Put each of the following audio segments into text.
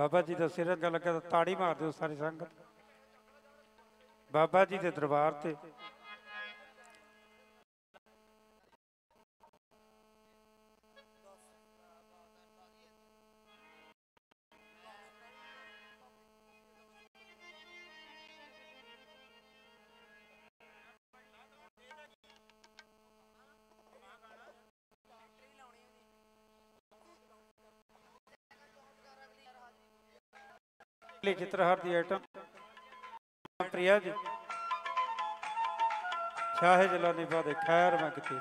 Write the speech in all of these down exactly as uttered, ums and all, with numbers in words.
बाबा जी का सिर च लगा ताड़ी मार दो सारी संगत बाबा जी के दरबार से। चित्रहार की आइटम प्रिया जी शाहे जलानी बादे खैर मैं किती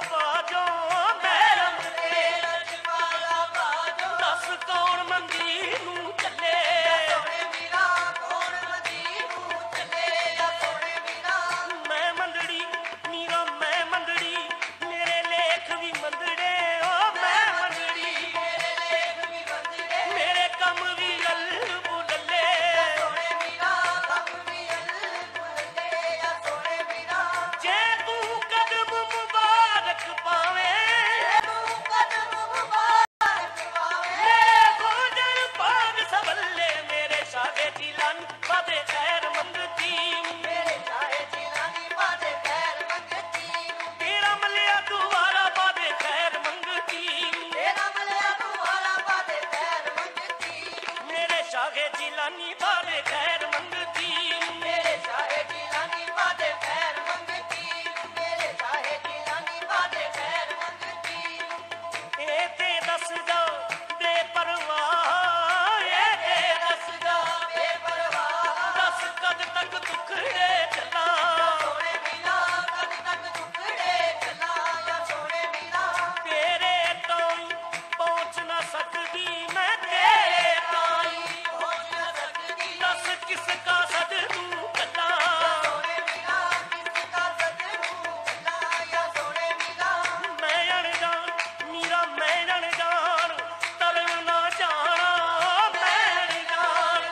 कौन मंगी जिलानी बादे खैर मंगती मेरे शाहे जिलानी बादे खैर मंगती मेरे शाहे जिलानी बादे खैर मंगती ए ते दस दो बेपरवाह ए ते दस दो बेपरवाह दस कद तक दुखड़े चला सोने मिला कद तक दुखड़े चला या सोने मिला तेरे तो पहुंच ना सकती मैं तेरे ताई पहुंच ना सकती दस किसका सदरू कला सोने मिला किसका सदरू कला या सोने मिला मैं अनजान मीरा मैं अनजान तरन ना जाना मैं अनजान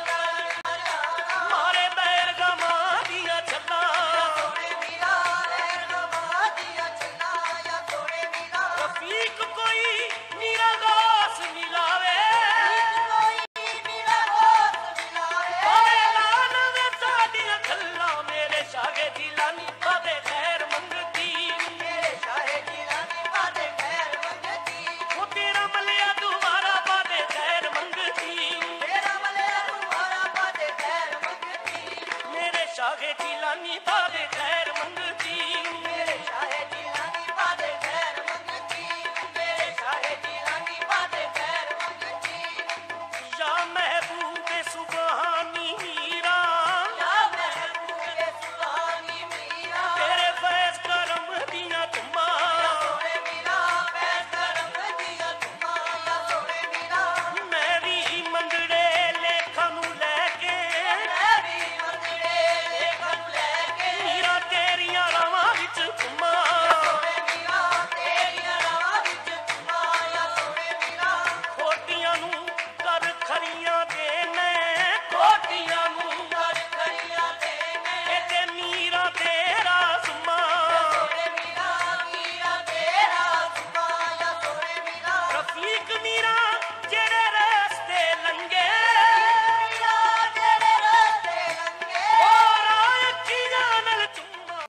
मारे बैर गमा दिया चला सोने मिला बैर गमा दिया चला या सोने मिला रफीक कोई मीरा दास मिलावे कोई मीरा दास मिलावे ओए लाना वे साडियां गल्लां मेरे शाहे जिलानी बादे खैर मंगती मेरे शाहे जिलानी बादे खैर मंगती वो तेरा मलिया दुबारा बादे खैर मंगती तेरा मलिया दुबारा बादे खैर मंगती मेरे शाहे जिलानी बादे खैर मंगती मेरे शाहे जिलानी बादे खैर मंगती मेरे शाहे जिलानी बादे खैर मंगती या महबूबे सुबहानी मीरा या महबूबे सुबहानी मीरा तेरे फैज़ करम दिया तुमा या सोने मीरा फैज़ करम दिया तुमा या सोने मीरा मैं भी मंगड़े लेखा नू लेके मैं भी मंगड़े लेखा नू लेके मीरा तेरियां रावां विच घुमा सोने मीरा तेरियां रावां विच घुमा या सोने मीरा खोटियां नू कर खरियां देने खोटियां नू कर खरियां देने ए ते मीरा तेरा सुमा सोने मीरा मीरा तेरा सुमा या सोने मीरा रफीक मीरा जेड़े रस्ते लंगे मीरा जेड़े रस्ते लंगे ओ राय अखियां नाल चुम्मा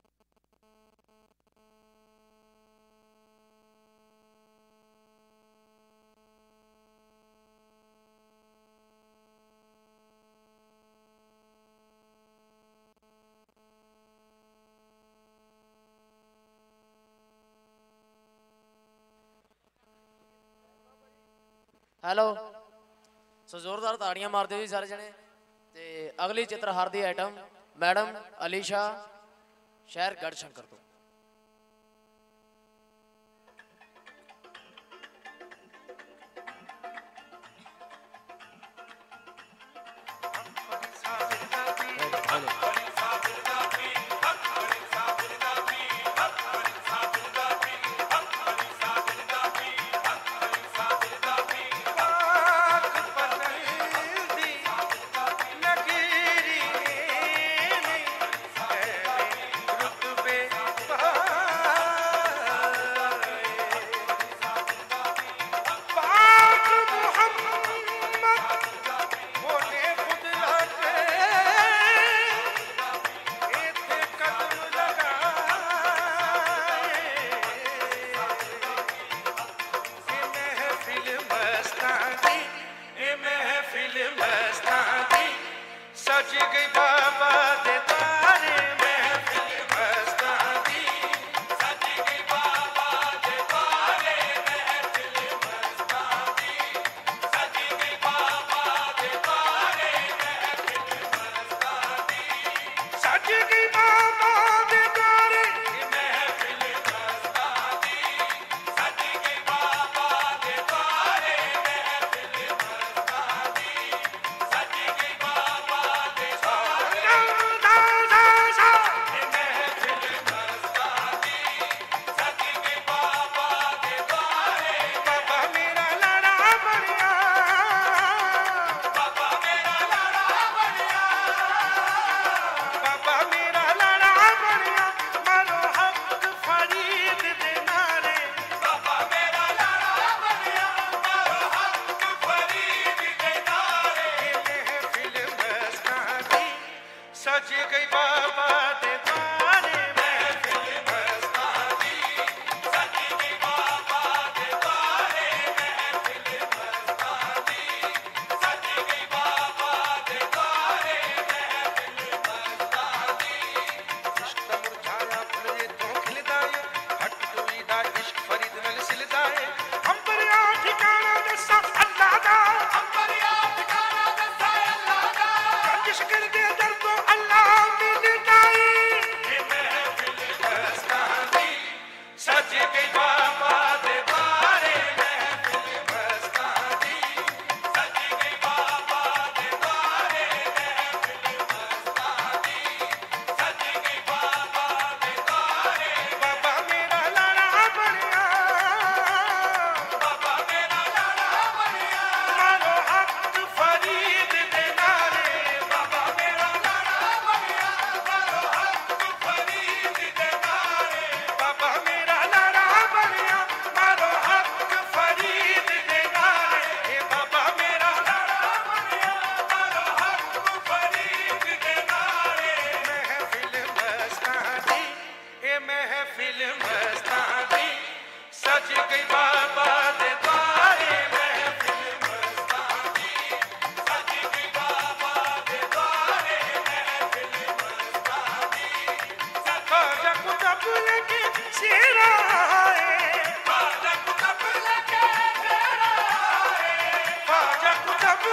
ਹੈਲੋ ਸੋ ਜ਼ੋਰਦਾਰ ਤਾੜੀਆਂ ਮਾਰਦੇ ਹੋ ਜੀ ਸਾਰੇ ਜਣੇ ਤੇ ਅਗਲੀ ਚਿੱਤਰਹਾਰ ਦੀ ਆਈਟਮ ਮੈਡਮ ਅਲੀਸ਼ਾ ਸ਼ਹਿਰ ਗੜਸ਼ੰਕਰ ਤੋਂ सज गई बाबा दे तारे महफिल मस्तां दी सज गई बाबा दे तारे महफिल मस्तां दी सज गई बाबा दे तारे महफिल मस्तां दी सज गई बाबा दे तारे महफिल मस्तां दी सज गई बाबा दे तारे महफिल मस्तां दी सज गई बाबा दे तारे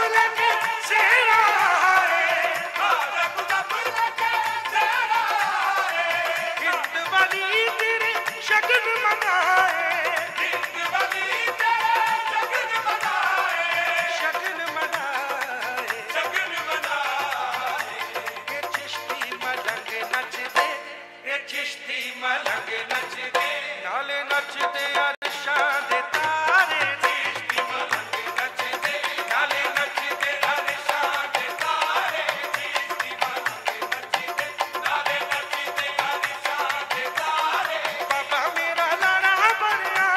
लेके सेरा आए, ढोलक जब लेके सेरा आए, हिंद वाली तेरे शगन मनाए, हिंद वाली तेरे शगन मनाए, शगन मनाए, शगन मनाए। ये चिश्ती मलंग नच दे, ये चिश्ती मलंग नच दे, नाले नच दे अरशां दे तारे, चिश्ती मलंग नच दे, नाले नच दे अरशां दे तारे, चिश्ती मलंग नच दे, नाले नच दे अरशां दे तारे। बाबा मेरा लाड़ा बनया,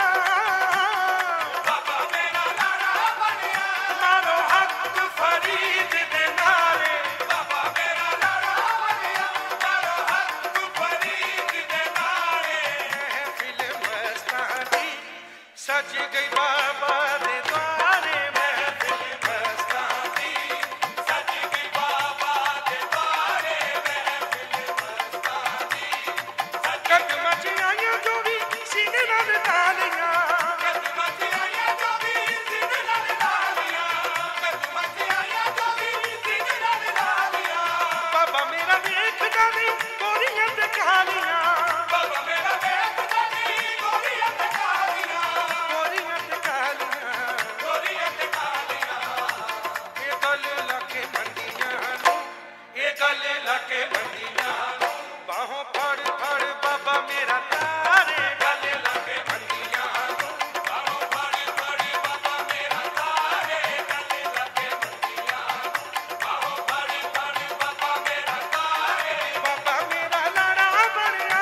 बाबा मेरा लाड़ा बनया, मारो हक फरीद दे नारे, बाबा मेरा लाड़ा बनया, मारो हक फरीद दे नारे। महफिल मस्तां दी सज गई बाबा दे द्वारे, महफिल मस्तां दी सज गई बाबा दे द्वारे, महफिल मस्तां दी कदमां च आईयां जो भी सीने नाल तालियां, कदमां च आईयां जो भी सीने नाल तालियां, कदमां च आईयां जो भी सीने नाल तालियां। बाबा मेरा देखदा नहीं गोरियां ते कालियां, बाबा मेरा देखदा नहीं गोरियां ते कालियां, गोरियां ते कालियां, गोरियां ते कालियां। ये गल लाके मंडियां नूं, ये गल लाके मंडियां नूं, बाहों फड़ फड़ बाबा मेरा तारे, गल लाके मंडियां नूं, बाहों फड़ फड़ बाबा मेरा तारे, गल लाके मंडियां नूं, बाहों फड़ फड़ बाबा मेरा तारे। बाबा मेरा लाड़ा बनया,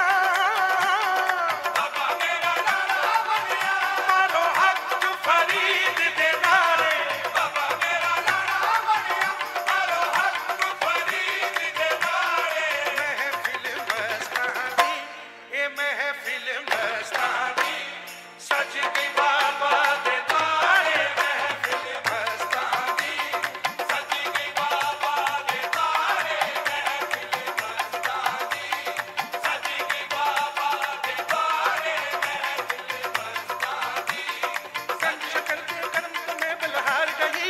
बाबा मेरा लाड़ा बनया, मारो हक फरीद दे नारे, बाबा मेरा लाड़ा बनया, मारो हक फरीद दे नारे। महफिल मस्तां दी, ए महफिल मस्तां दी सज गई बाबा दे द्वारे, महफिल मस्तां दी सज गई बाबा दे द्वारे, महफिल मस्तां दी सज गई बाबा दे द्वारे, महफिल मस्तां दी। संग शक्ल के कदम तो मैं बलहार गई,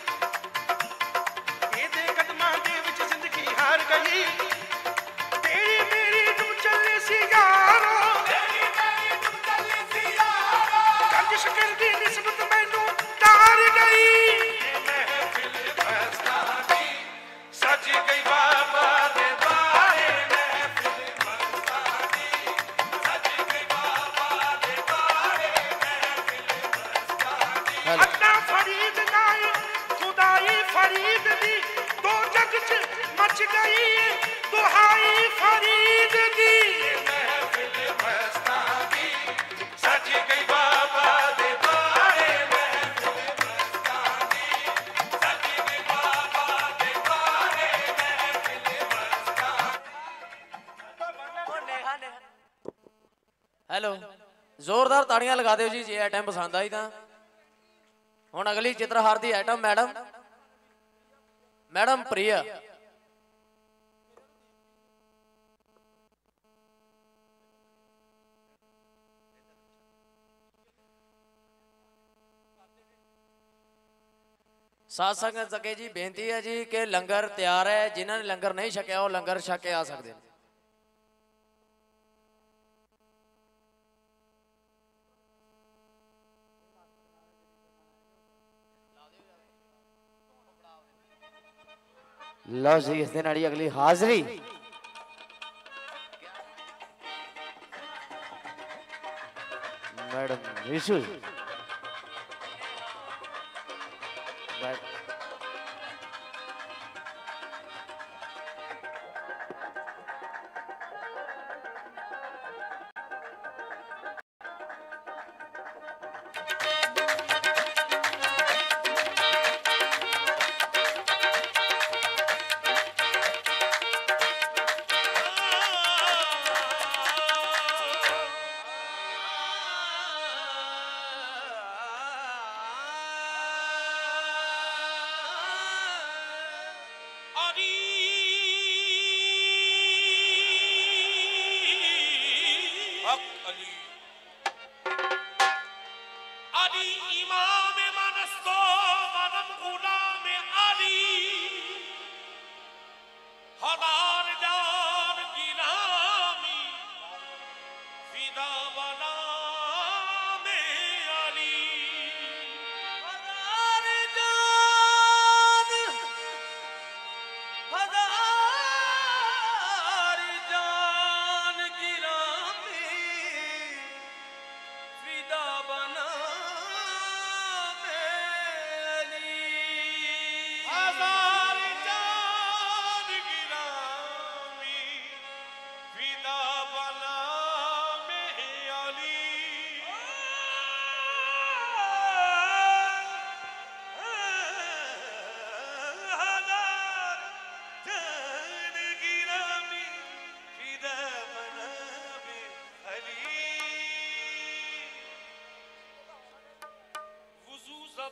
ਇਹਦੇ ਕਦਮਾਂ ਦੇ ਵਿੱਚ ਜ਼ਿੰਦਗੀ ਹਾਰ ਗਈ, ਤੇਰੀ ਮੇਰੀ ਤੁਮ ਚੱਲੇ ਸੀ ਯਾਰੋ, ਤੇਰੀ ਮੇਰੀ ਤੁਮ ਚੱਲੇ ਸੀ ਯਾਰੋ, ਕੰਜ ਸ਼ਕਲ ਦੀ ਨਿਸਬਤ ਮੈਨੂੰ ਤਾਰ ਗਈ। ਇਹ ਮਹਿਫਿਲ ਮਸਤਾਂ ਦੀ ਸਜ ਗਈ ਬਾਬਾ ਦੇ ਦੁਆਰੇ, ਮਹਿਫਿਲ ਮਸਤਾਂ ਦੀ ਸਜ ਗਈ ਬਾਬਾ ਦੇ ਦੁਆਰੇ, ਮਹਿਫਿਲ ਮਸਤਾਂ ਦੀ। ਅੱਲਾ ਫਰੀਦ ਨਾਈ खुदाई फरीद दी, दो जग च मच गई दुहाई फरीद दी। महफिल मस्तां दी सज गई बाबा दे द्वारे, महफिल मस्तां दी सज गई बाबा दे द्वारे, महफिल मस्तां। ਹੈਲੋ, ਜ਼ੋਰਦਾਰ ਤਾੜੀਆਂ ਲਗਾ ਦਿਓ ਜੀ ਜੇ ਆਈਟਮ ਪਸੰਦ ਆਈ ਤਾਂ। ਹੁਣ ਅਗਲੀ ਚਿੱਤਰਹਾਰ ਦੀ ਆਈਟਮ ਮੈਡਮ ਮੈਡਮ ਪ੍ਰਿਆ। ਸਾਧ ਸੰਗਤ ਅੱਗੇ ਜੀ ਬੇਨਤੀ ਹੈ ਜੀ ਕਿ ਲੰਗਰ ਤਿਆਰ ਹੈ, ਜਿਨ੍ਹਾਂ ਨੇ ਲੰਗਰ ਨਹੀਂ ਛਕਿਆ ਉਹ ਲੰਗਰ ਛਕ ਕੇ ਆ ਸਕਦੇ ਨੇ। ਲਓ ਜੀ ਇਸ ਦੇ ਨਾਲ ਹੀ ਅਗਲੀ ਹਾਜ਼ਰੀ ਮੈਡਮ ਈਸ਼ੂ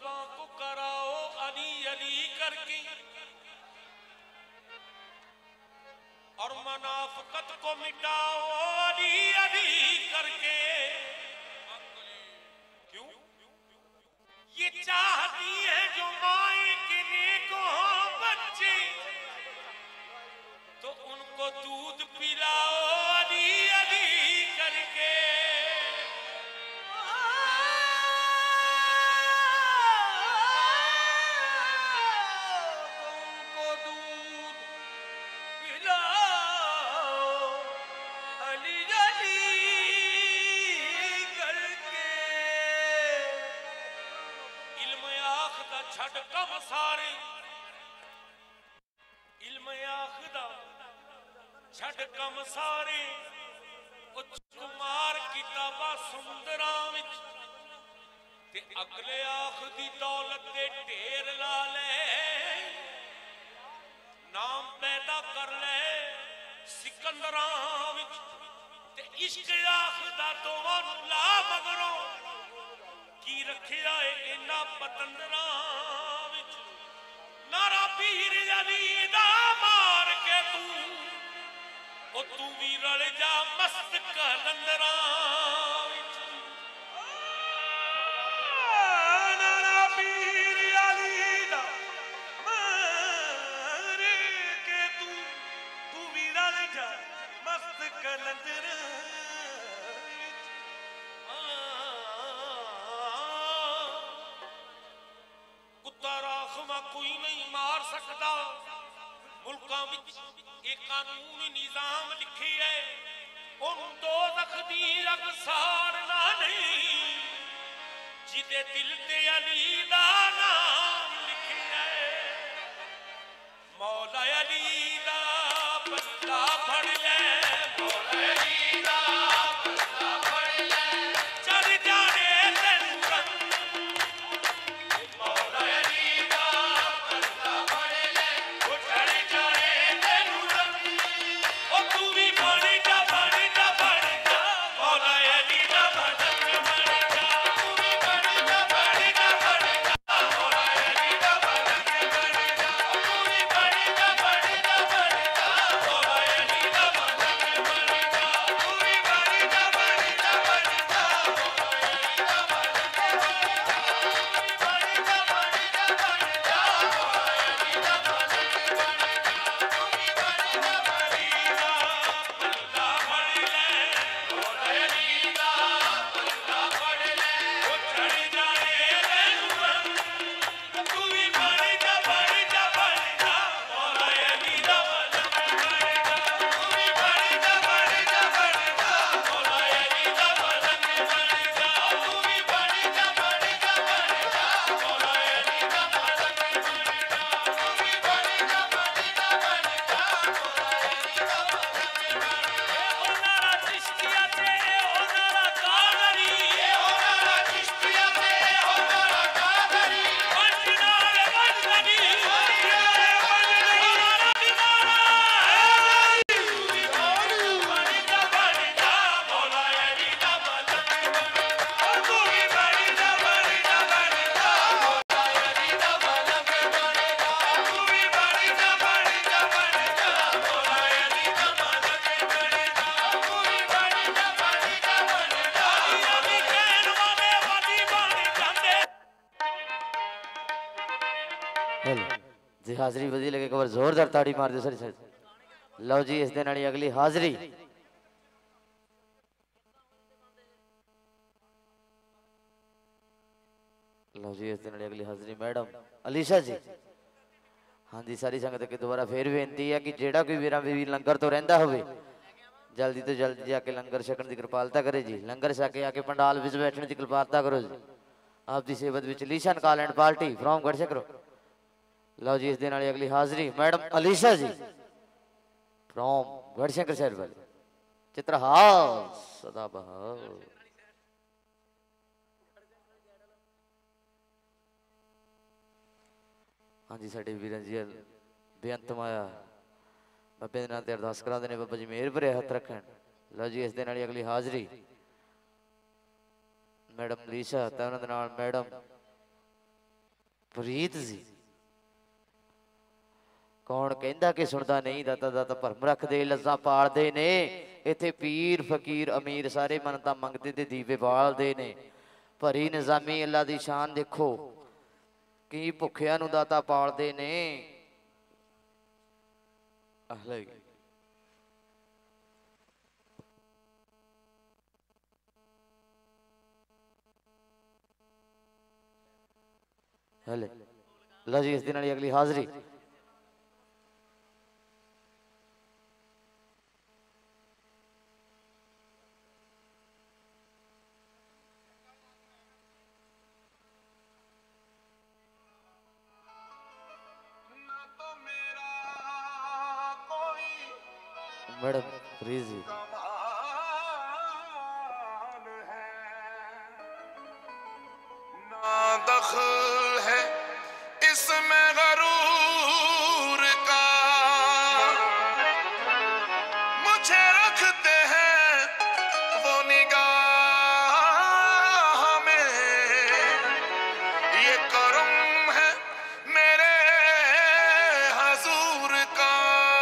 सबा को कराओ अली अली करके और मुनाफिकत को मिटाओ अली अली करके। क्यों? ये चाहती है जो माए के नेक हो बच्चे तो उनको दूध पिलाओ अली अली करके। उनको दूध पिलाओ अली अली करके। इल्म आखदा छड़ कम सारे इल्म आखदा छड़ कम सारे कुमार किताबां सुंदरां विच ते अगले आखदी दौलत दे ढेर ला ले नाम पैदा कर ले सिकंदरां विच ते इश्क आखदा दोवां नूं ला मगरों की रखिया है इन्हां पतंदरां विच। नारा पीर अली दा मार के तू ओ तू भी रल जा मस्त कलंदरां विच। नारा पीर अली दा मार के तू तू भी रल जा मस्त कलंदरां विच। कुत्ता राखवा कोई नहीं मार सकता मुल्कां विच ये कानून निजाम लिखे है उन दो दी अग साड़ना नहीं जिदे दिल ते अली दा नाम लिखे है। मौला अली दा बंदा फड़ ले मौला अली दा बंदा फड़ ले चढ़ जाने तेनू रंग मौला अली दा बंदा फड़ ले वो चढ़ जाने तेनू रंग ओ तू भी बन जा बन जा बन जा मौला अली दा भजन बन जा तू भी बन जा बन जा बन जा मौला अली दा भजन बन जा तू भी बन जा बन जा बन जा मौला अली दा भजन बन जा तू भी बन जा बन जा बन जा मौला अली दा भजन बन जा तू भी बन जा बन जा बन जा मौला अली दा भजन बन जा तू भी बन जा बन जा बंदा फड़ ले मौला अली दा बंदा फड़ ले वो चढ़ जाने तेनू रंग तू भी बन जा बन जा बन जा मौला अली दा भजन बन जा तू भी बन जा बन जा बन जा मौला अली दा भजन बन जा तू भी बन जा बन जा बन जा मौला अली दा भजन बन जा तू भी बन जा बन जा बन जा मौला अली दा भजन बन जा। ओ नारा चिश्तिया ते ओ नारा कादरी ओ नारा चिश्तिया ते ओ नारा कादरी बंजनारे बंजनी बंजनारे बंजनी नारा दिनारा तू भी बन जा बन जा मौला अली दा भजन बन जा तू भी बन जा बन जा बन जा मौला अली दा भजन बन जा तू भी बन जा बन जा बन जा मौला अली दा भजन बन जा तू भी बन जा बन जा बन जा अली कहन वाले वादी बन जांदे। हेलो जी हाजरी वधी लगे एक बार जोरदार ताड़ी मार दो सारी साइड। लो जी इस दिन वाली अगली हाजरी लो जी इस दिन वाली अगली हाजरी मैडम अलीशा जी। हाँ जी सारी संगत के दोबारा फिर बेनती है कि जेड़ा कोई वीरा बीवी लंगर तो रहिंदा होवे जल्दी तो जल्दी जाके लंगर छकण की कृपालता करे जी। लंगर छक के आके पंडाल विच बैठने की कृपालता करो जी। आप दी सेवत विच लीशन कॉल एंड पार्टी फ्रॉम गढ़शकरो। लो जी इस दिन वाली अगली हाजरी मैडम अलीशा जी फ्रॉम गढ़शंकर शहर वाले चित्रहास सदाबहार। हाँ जी साडे वीरां जी बेअंत माया बाबे दे नाम ते अरदास करांदे ने बाबा जी मेहर भरे हथ रखण। लो जी इस दिन वाली अगली हाजरी मैडम लीशा ते उन्हां दे नाल मैडम फरीद जी कौन कहंदा कि सुनदा नहीं दाता दाता भरम रखदे लज्जा पालदे ने इत्थे पीर फकीर अमीर सारे मनता मंगदे ते दीवे बालदे ने भरी निजामी अल्लाह दी शान देखो की भुखिया नूं दाता पालदे ने अहले हले ला जी इस दिन वाली अगली हाजरी मैडम प्लीज जी ना दखल है इसमें गरूर का मुझे रखते हैं वो निगाह में ये करम है मेरे हजूर का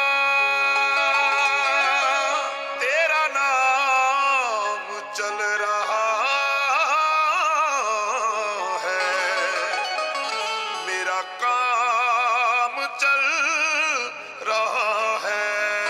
तेरा नाम चल रहा है मेरा काम चल रहा है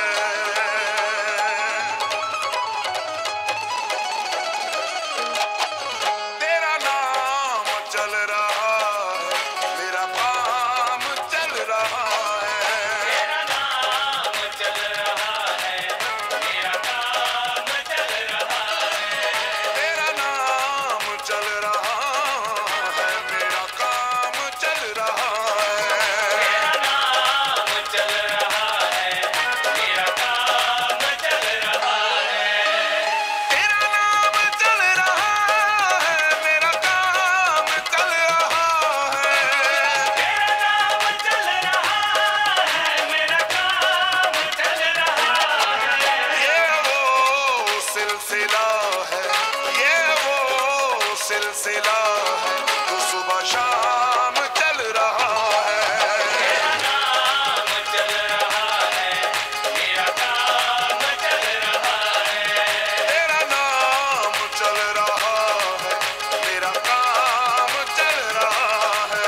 तेरा नाम चल रहा है मेरा काम चल रहा है तेरा नाम चल रहा है मेरा काम चल रहा है तेरा नाम चल रहा है मेरा काम चल रहा है तेरा नाम चल रहा है मेरा काम चल रहा है तेरा नाम चल रहा है मेरा काम चल रहा है तेरा नाम चल रहा है मेरा काम चल रहा है ये वो सिलसिला है ये वो सिलसिला है जो सुबह शाम चल रहा है तेरा नाम चल रहा है मेरा काम चल रहा है तेरा नाम चल रहा है मेरा काम चल रहा है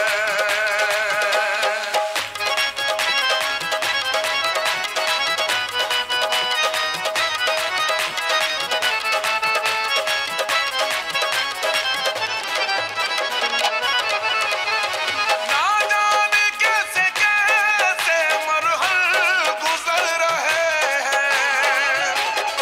ना जाने कैसे कैसे मरहल गुजर रहे हैं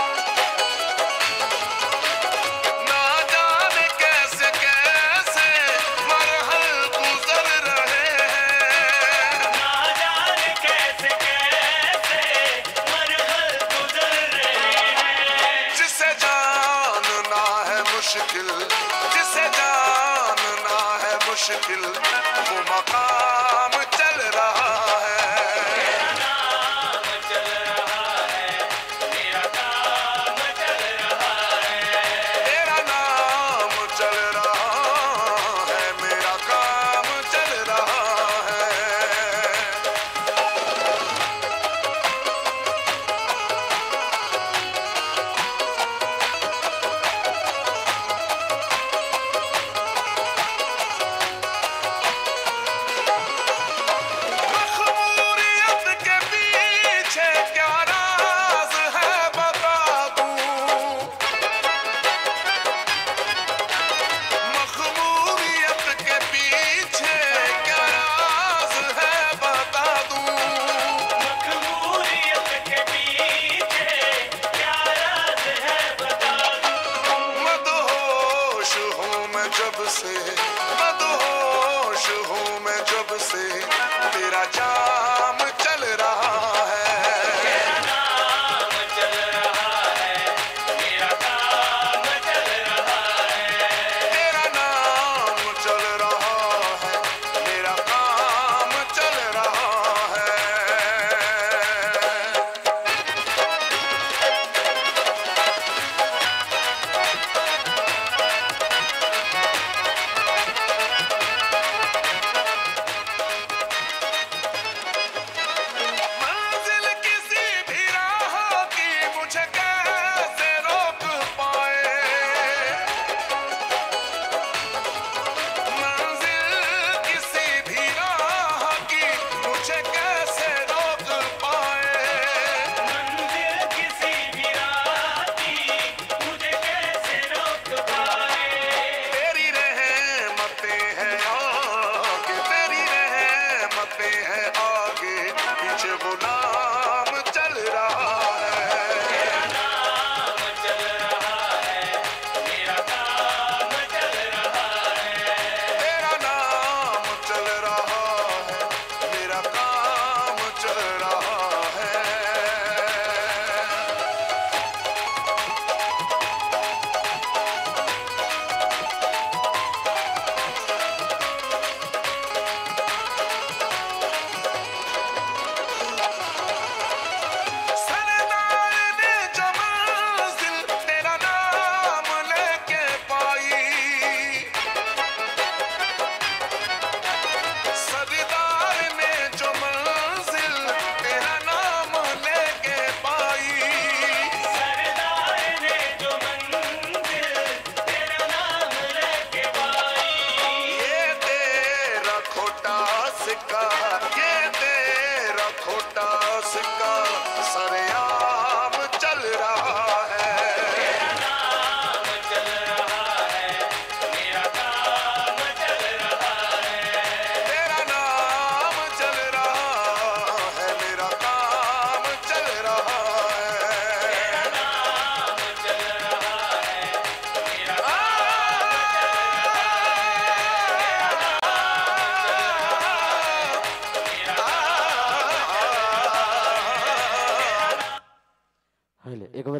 ना जाने कैसे कैसे मरहल गुजर रहे हैं ना जाने कैसे कैसे मरहल गुजर रहे हैं जिसे जानना है मुश्किल जिसे जानना है मुश्किल वो मकाम चल रहा है तेरा नाम चल रहा है मेरा काम चल रहा है तेरा नाम चल रहा है मेरा काम चल रहा है मखमूर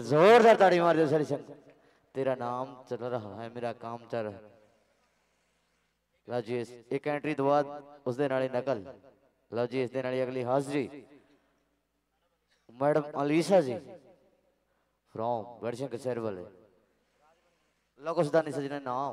जोरदार ताड़ी मार दो सारी संगत। तेरा नाम चल रहा है मेरा काम चल रहा है। लो जी एक एंट्री तो बाद उस दिन वाली नकल। लो जी इस दिन वाली अगली हाजिरी मैडम अलीशा जी फ्रॉम गढ़शंकर शहर वाले। लो कुछ दानी सजने नाम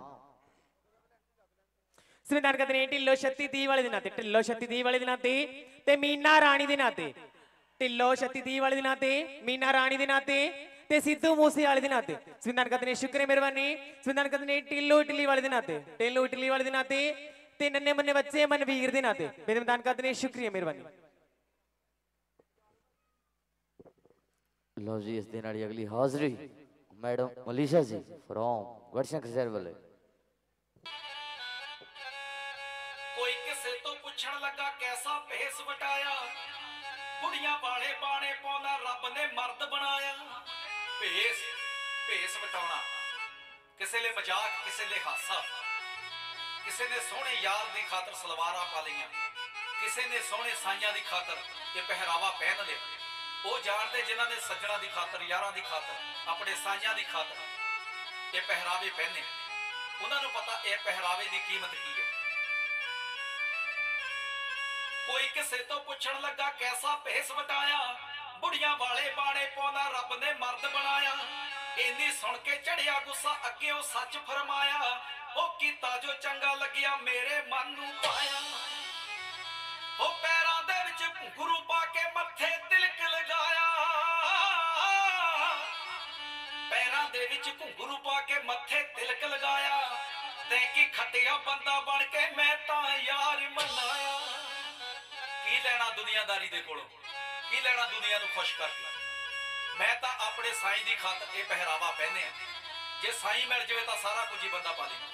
ਸੰਵਿਧਾਨ ਕਰਦੇ ਨੇ ਢਿੱਲੋ ਛੱਤੀ ਤੀਹ ਵਾਲੇ ਦੇ ਨਾਤੇ ਢਿੱਲੋ ਛੱਤੀ ਤੀਹ ਵਾਲੇ ਦੇ ਨਾਤੇ ਤੇ ਮੀਨਾ ਰਾਣੀ ਦੇ ਨਾਤੇ ਢਿੱਲੋ ਛੱਤੀ ਤੀਹ ਵਾਲੇ ਦੇ ਨਾਤੇ ਮੀਨਾ ਰਾਣੀ ਦੇ ਨਾਤੇ ਤੇ ਸਿੱਧੂ ਮੂਸੇ ਵਾਲੇ ਦੇ ਨਾਤੇ ਸੰਵਿਧਾਨ ਕਰਦੇ ਨੇ ਸ਼ੁਕਰ ਮਿਹਰਬਾਨੀ ਸੰਵਿਧਾਨ ਕਰਦੇ ਨੇ ਢਿੱਲੋ ਇਟਲੀ ਵਾਲੇ ਦੇ ਨਾਤੇ ਢਿੱਲੋ ਇਟਲੀ ਵਾਲੇ ਦੇ ਨਾਤੇ ਤੇ ਨੰਨੇ ਮੰਨੇ ਬੱਚੇ ਮਨਵੀਰ ਦੇ ਨਾਤੇ ਸੰਵਿਧਾਨ ਕਰਦੇ ਨੇ ਸ਼ੁਕਰੀਆ ਮਿਹਰਬਾਨੀ। लो जी इस दिन वाली अगली हाजिरी मैडम अलीशा जी फ्रॉम गढ़शंकर शहर वाले। कोई किसे तो पुछण लगा कैसा भेस वटाया बुढ़िया वाले बाणे पाउंदा रब ने मर्द बनाया। भेस भेस वटाउणा किसे ले मजाक किसे ले हासा किसे ने सोहणे यार दी खातर सलवारां पा लईआं किसे ने सोहणे साइयां दी खातर ये पहरावा पहन लिया। ਉਹ ਜਾਣਦੇ ਜਿਨ੍ਹਾਂ ਨੇ ਸੱਜਣਾ ਦੀ ਖਾਤਰ ਯਾਰਾਂ ਦੀ ਖਾਤਰ ਆਪਣੇ ਸਾਈਆਂ ਦੀ ਖਾਤਰ ਇਹ ਪਹਿਰਾਵੇ ਪਹਿਨੇ ਉਹਨਾਂ ਨੂੰ ਪਤਾ ਇਹ ਪਹਿਰਾਵੇ ਦੀ ਕੀਮਤ ਕੀ ਹੈ। ਕੋਈ ਕਿਸੇ ਤੋਂ ਪੁੱਛਣ ਲੱਗਾ ਕੈਸਾ ਭੇਸ ਵਟਾਇਆ ਬੁੜੀਆਂ ਵਾਲੇ ਬਾਣੇ ਪਾਉਂਦਾ ਰੱਬ ਨੇ ਮਰਦ ਬਣਾਇਆ। ਇੰਨੀ ਸੁਣ ਕੇ ਚੜਿਆ ਗੁੱਸਾ ਅੱਗਿਓਂ ਸੱਚ ਫਰਮਾਇਆ ਉਹ ਕੀਤਾ ਜੋ ਚੰਗਾ ਲੱਗਿਆ ਮੇਰੇ ਮਨ ਨੂੰ ਪਾਇਆ। ਉਹ ਪੈਰਾਂ ਦੇ ਵਿੱਚ ਗੁਰੂ ਪਾ ਕੇ ਮੱਥੇ ਤਿਲਕ ਲਗਾਇਆ ਪੈਰਾਂ ਦੇ ਵਿੱਚ ਘੁੰਗਰੂ ਪਾ ਕੇ ਮੱਥੇ ਤਿਲਕ ਲਗਾਇਆ ਤੇ ਕੀ ਖੱਟਿਆ ਬੰਦਾ ਬਣ ਕੇ ਮੈਂ ਤਾਂ ਯਾਰ ਮਨਾਇਆ। ਕੀ ਲੈਣਾ ਦੁਨੀਆਦਾਰੀ ਦੇ ਕੋਲੋਂ ਕੀ ਲੈਣਾ ਦੁਨੀਆ ਨੂੰ ਖੁਸ਼ ਕਰਕੇ ਮੈਂ ਤਾਂ ਆਪਣੇ ਸਾਈਂ ਦੀ ਖਾਤਰ ਇਹ ਪਹਿਰਾਵਾ ਪਹਿਨਿਆ। ਜੇ ਸਾਈਂ ਮਿਲ ਜਾਵੇ ਤਾਂ ਸਾਰਾ ਕੁਝ ਹੀ ਬੰਦਾ ਪਾ ਲੇ।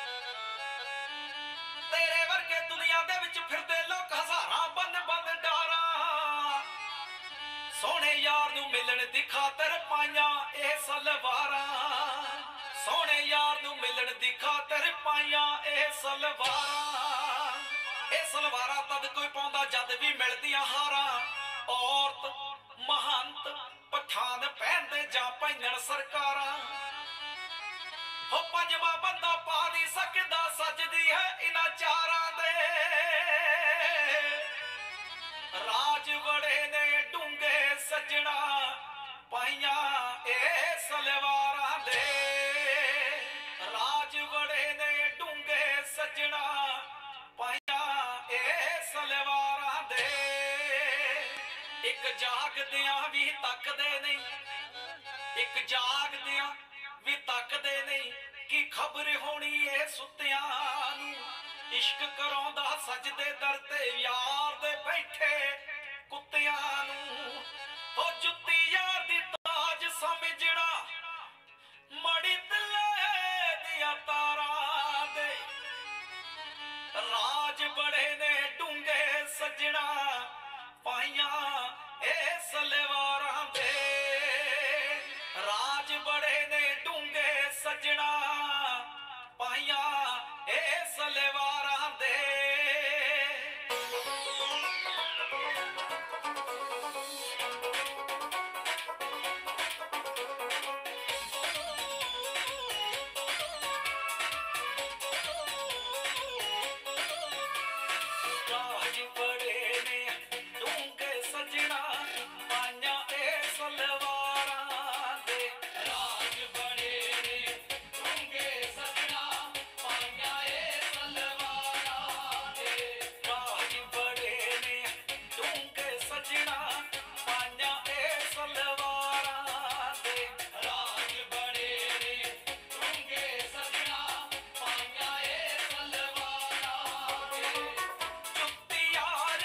ਤੇਰੇ ਵਰਗੇ ਦੁਨੀਆ ਦੇ ਵਿੱਚ ਫਿਰਦੇ ਲੋਕ ਹਜ਼ਾਰਾਂ ਬੰਨ ਬੰਨ ਡਾਰਾਂ ਸੋਹਣੇ ਯਾਰ ਨੂੰ ਮਿਲਣ ਦੀ ਖਾਤਰ ਪਾਈਆਂ ਇਹ ਸਲਵਾਰਾਂ ਸੋਹਣੇ ਯਾਰ ਨੂੰ ਮਿਲਣ ਦੀ ਖਾਤਰ ਪਾਈਆਂ ਇਹ ਸਲਵਾਰਾਂ। ਇਹ ਸਲਵਾਰਾਂ ਤਦ ਕੋਈ ਪਾਉਂਦਾ ਜਦ ਵੀ ਮਿਲਦੀਆਂ ਹਾਰਾਂ। ਔਰਤ ਮਹੰਤ ਪਠਾਨ ਪਹਿਨਦੇ ਜਾਂ ਪਹਿਨਣ ਸਰਕਾਰਾਂ। ਹੋ ਪੰਜਵਾਂ ਬੰਦਾ ਪਾ ਨਹੀਂ ਸਕਦਾ ਸਜਦੀ ਹੈ ਇਹਨਾਂ ਚਾਰਾਂ ਦੇ। ਰਾਜ ਬੜੇ ਨੇ ਡੂੰਘੇ ਸੱਜਣਾ ਪਾਈਆਂ ਇਹ ਸਲਵਾਰਾਂ ਦੇ। ਰਾਜ ਬੜੇ ਨੇ ਡੂੰਘੇ ਸੱਜਣਾ ਪਾਈਆਂ ਇਹ ਸਲਵਾਰਾਂ ਦੇ। ਇੱਕ ਜਾਗਦਿਆਂ ਵੀ ਤੱਕਦੇ ਨਹੀਂ ਇੱਕ ਜਾਗਦਿਆਂ ਵੀ ਤੱਕਦੇ ਨਹੀਂ ਕੀ ਖਬਰ ਹੋਣੀ ਏ ਸੁੱਤਿਆਂ ਨੂੰ। ਇਸ਼ਕ ਕਰਾਉਂਦਾ ਸਜਦੇ ਦਰ ਤੇ ਯਾਰ ਦੇ ਬੈਠੇ ਕੁੱਤਿਆਂ ਨੂੰ। ਹੋ ਜੁੱਤੀ ਯਾਰ ਦੀ ਤਾਜ ਸਮਝਣਾ ਮੜੀ ਤਲੇ ਦੀਆਂ ਤਾਰਾਂ ਦੇ। ਰਾਜ ਬੜੇ ਨੇ ਡੂੰਘੇ ਸੱਜਣਾ ਪਾਈਆਂ ਇਹ ਸਲਵਾਰਾਂ ਦੇ। ਰਾਜ ਬੜੇ ਨੇ ਡੂੰਘੇ ਸੱਜਣਾ ਪਾਈਆਂ ਇਹ ਸਲਵਾਰਾਂ ਦੇ। ਰਾਜ ਬੜੇ ਨੇ ਡੂੰਘੇ ਸੱਜਣਾ ਪਾਈਆਂ ਇਹ ਸਲਵਾਰਾਂ ਦੇ। ਰਾਜ ਬੜੇ ਨੇ ਡੂੰਘੇ ਸੱਜਣਾ ਪਾਈਆਂ ਇਹ ਸਲਵਾਰਾਂ ਦੇ। ਰਾਜ ਬੜੇ ਨੇ ਡੂੰਘੇ ਸੱਜਣਾ ਪਾਈਆਂ ਇਹ ਸਲਵਾਰਾਂ ਦੇ। ਰਾਜ ਬੜੇ ਨੇ ਡੂੰਘੇ ਸੱਜਣਾ ਪਾਈਆਂ ਇਹ ਸਲਵਾਰਾਂ ਦੇ। ਜੁੱਤੀਆਂ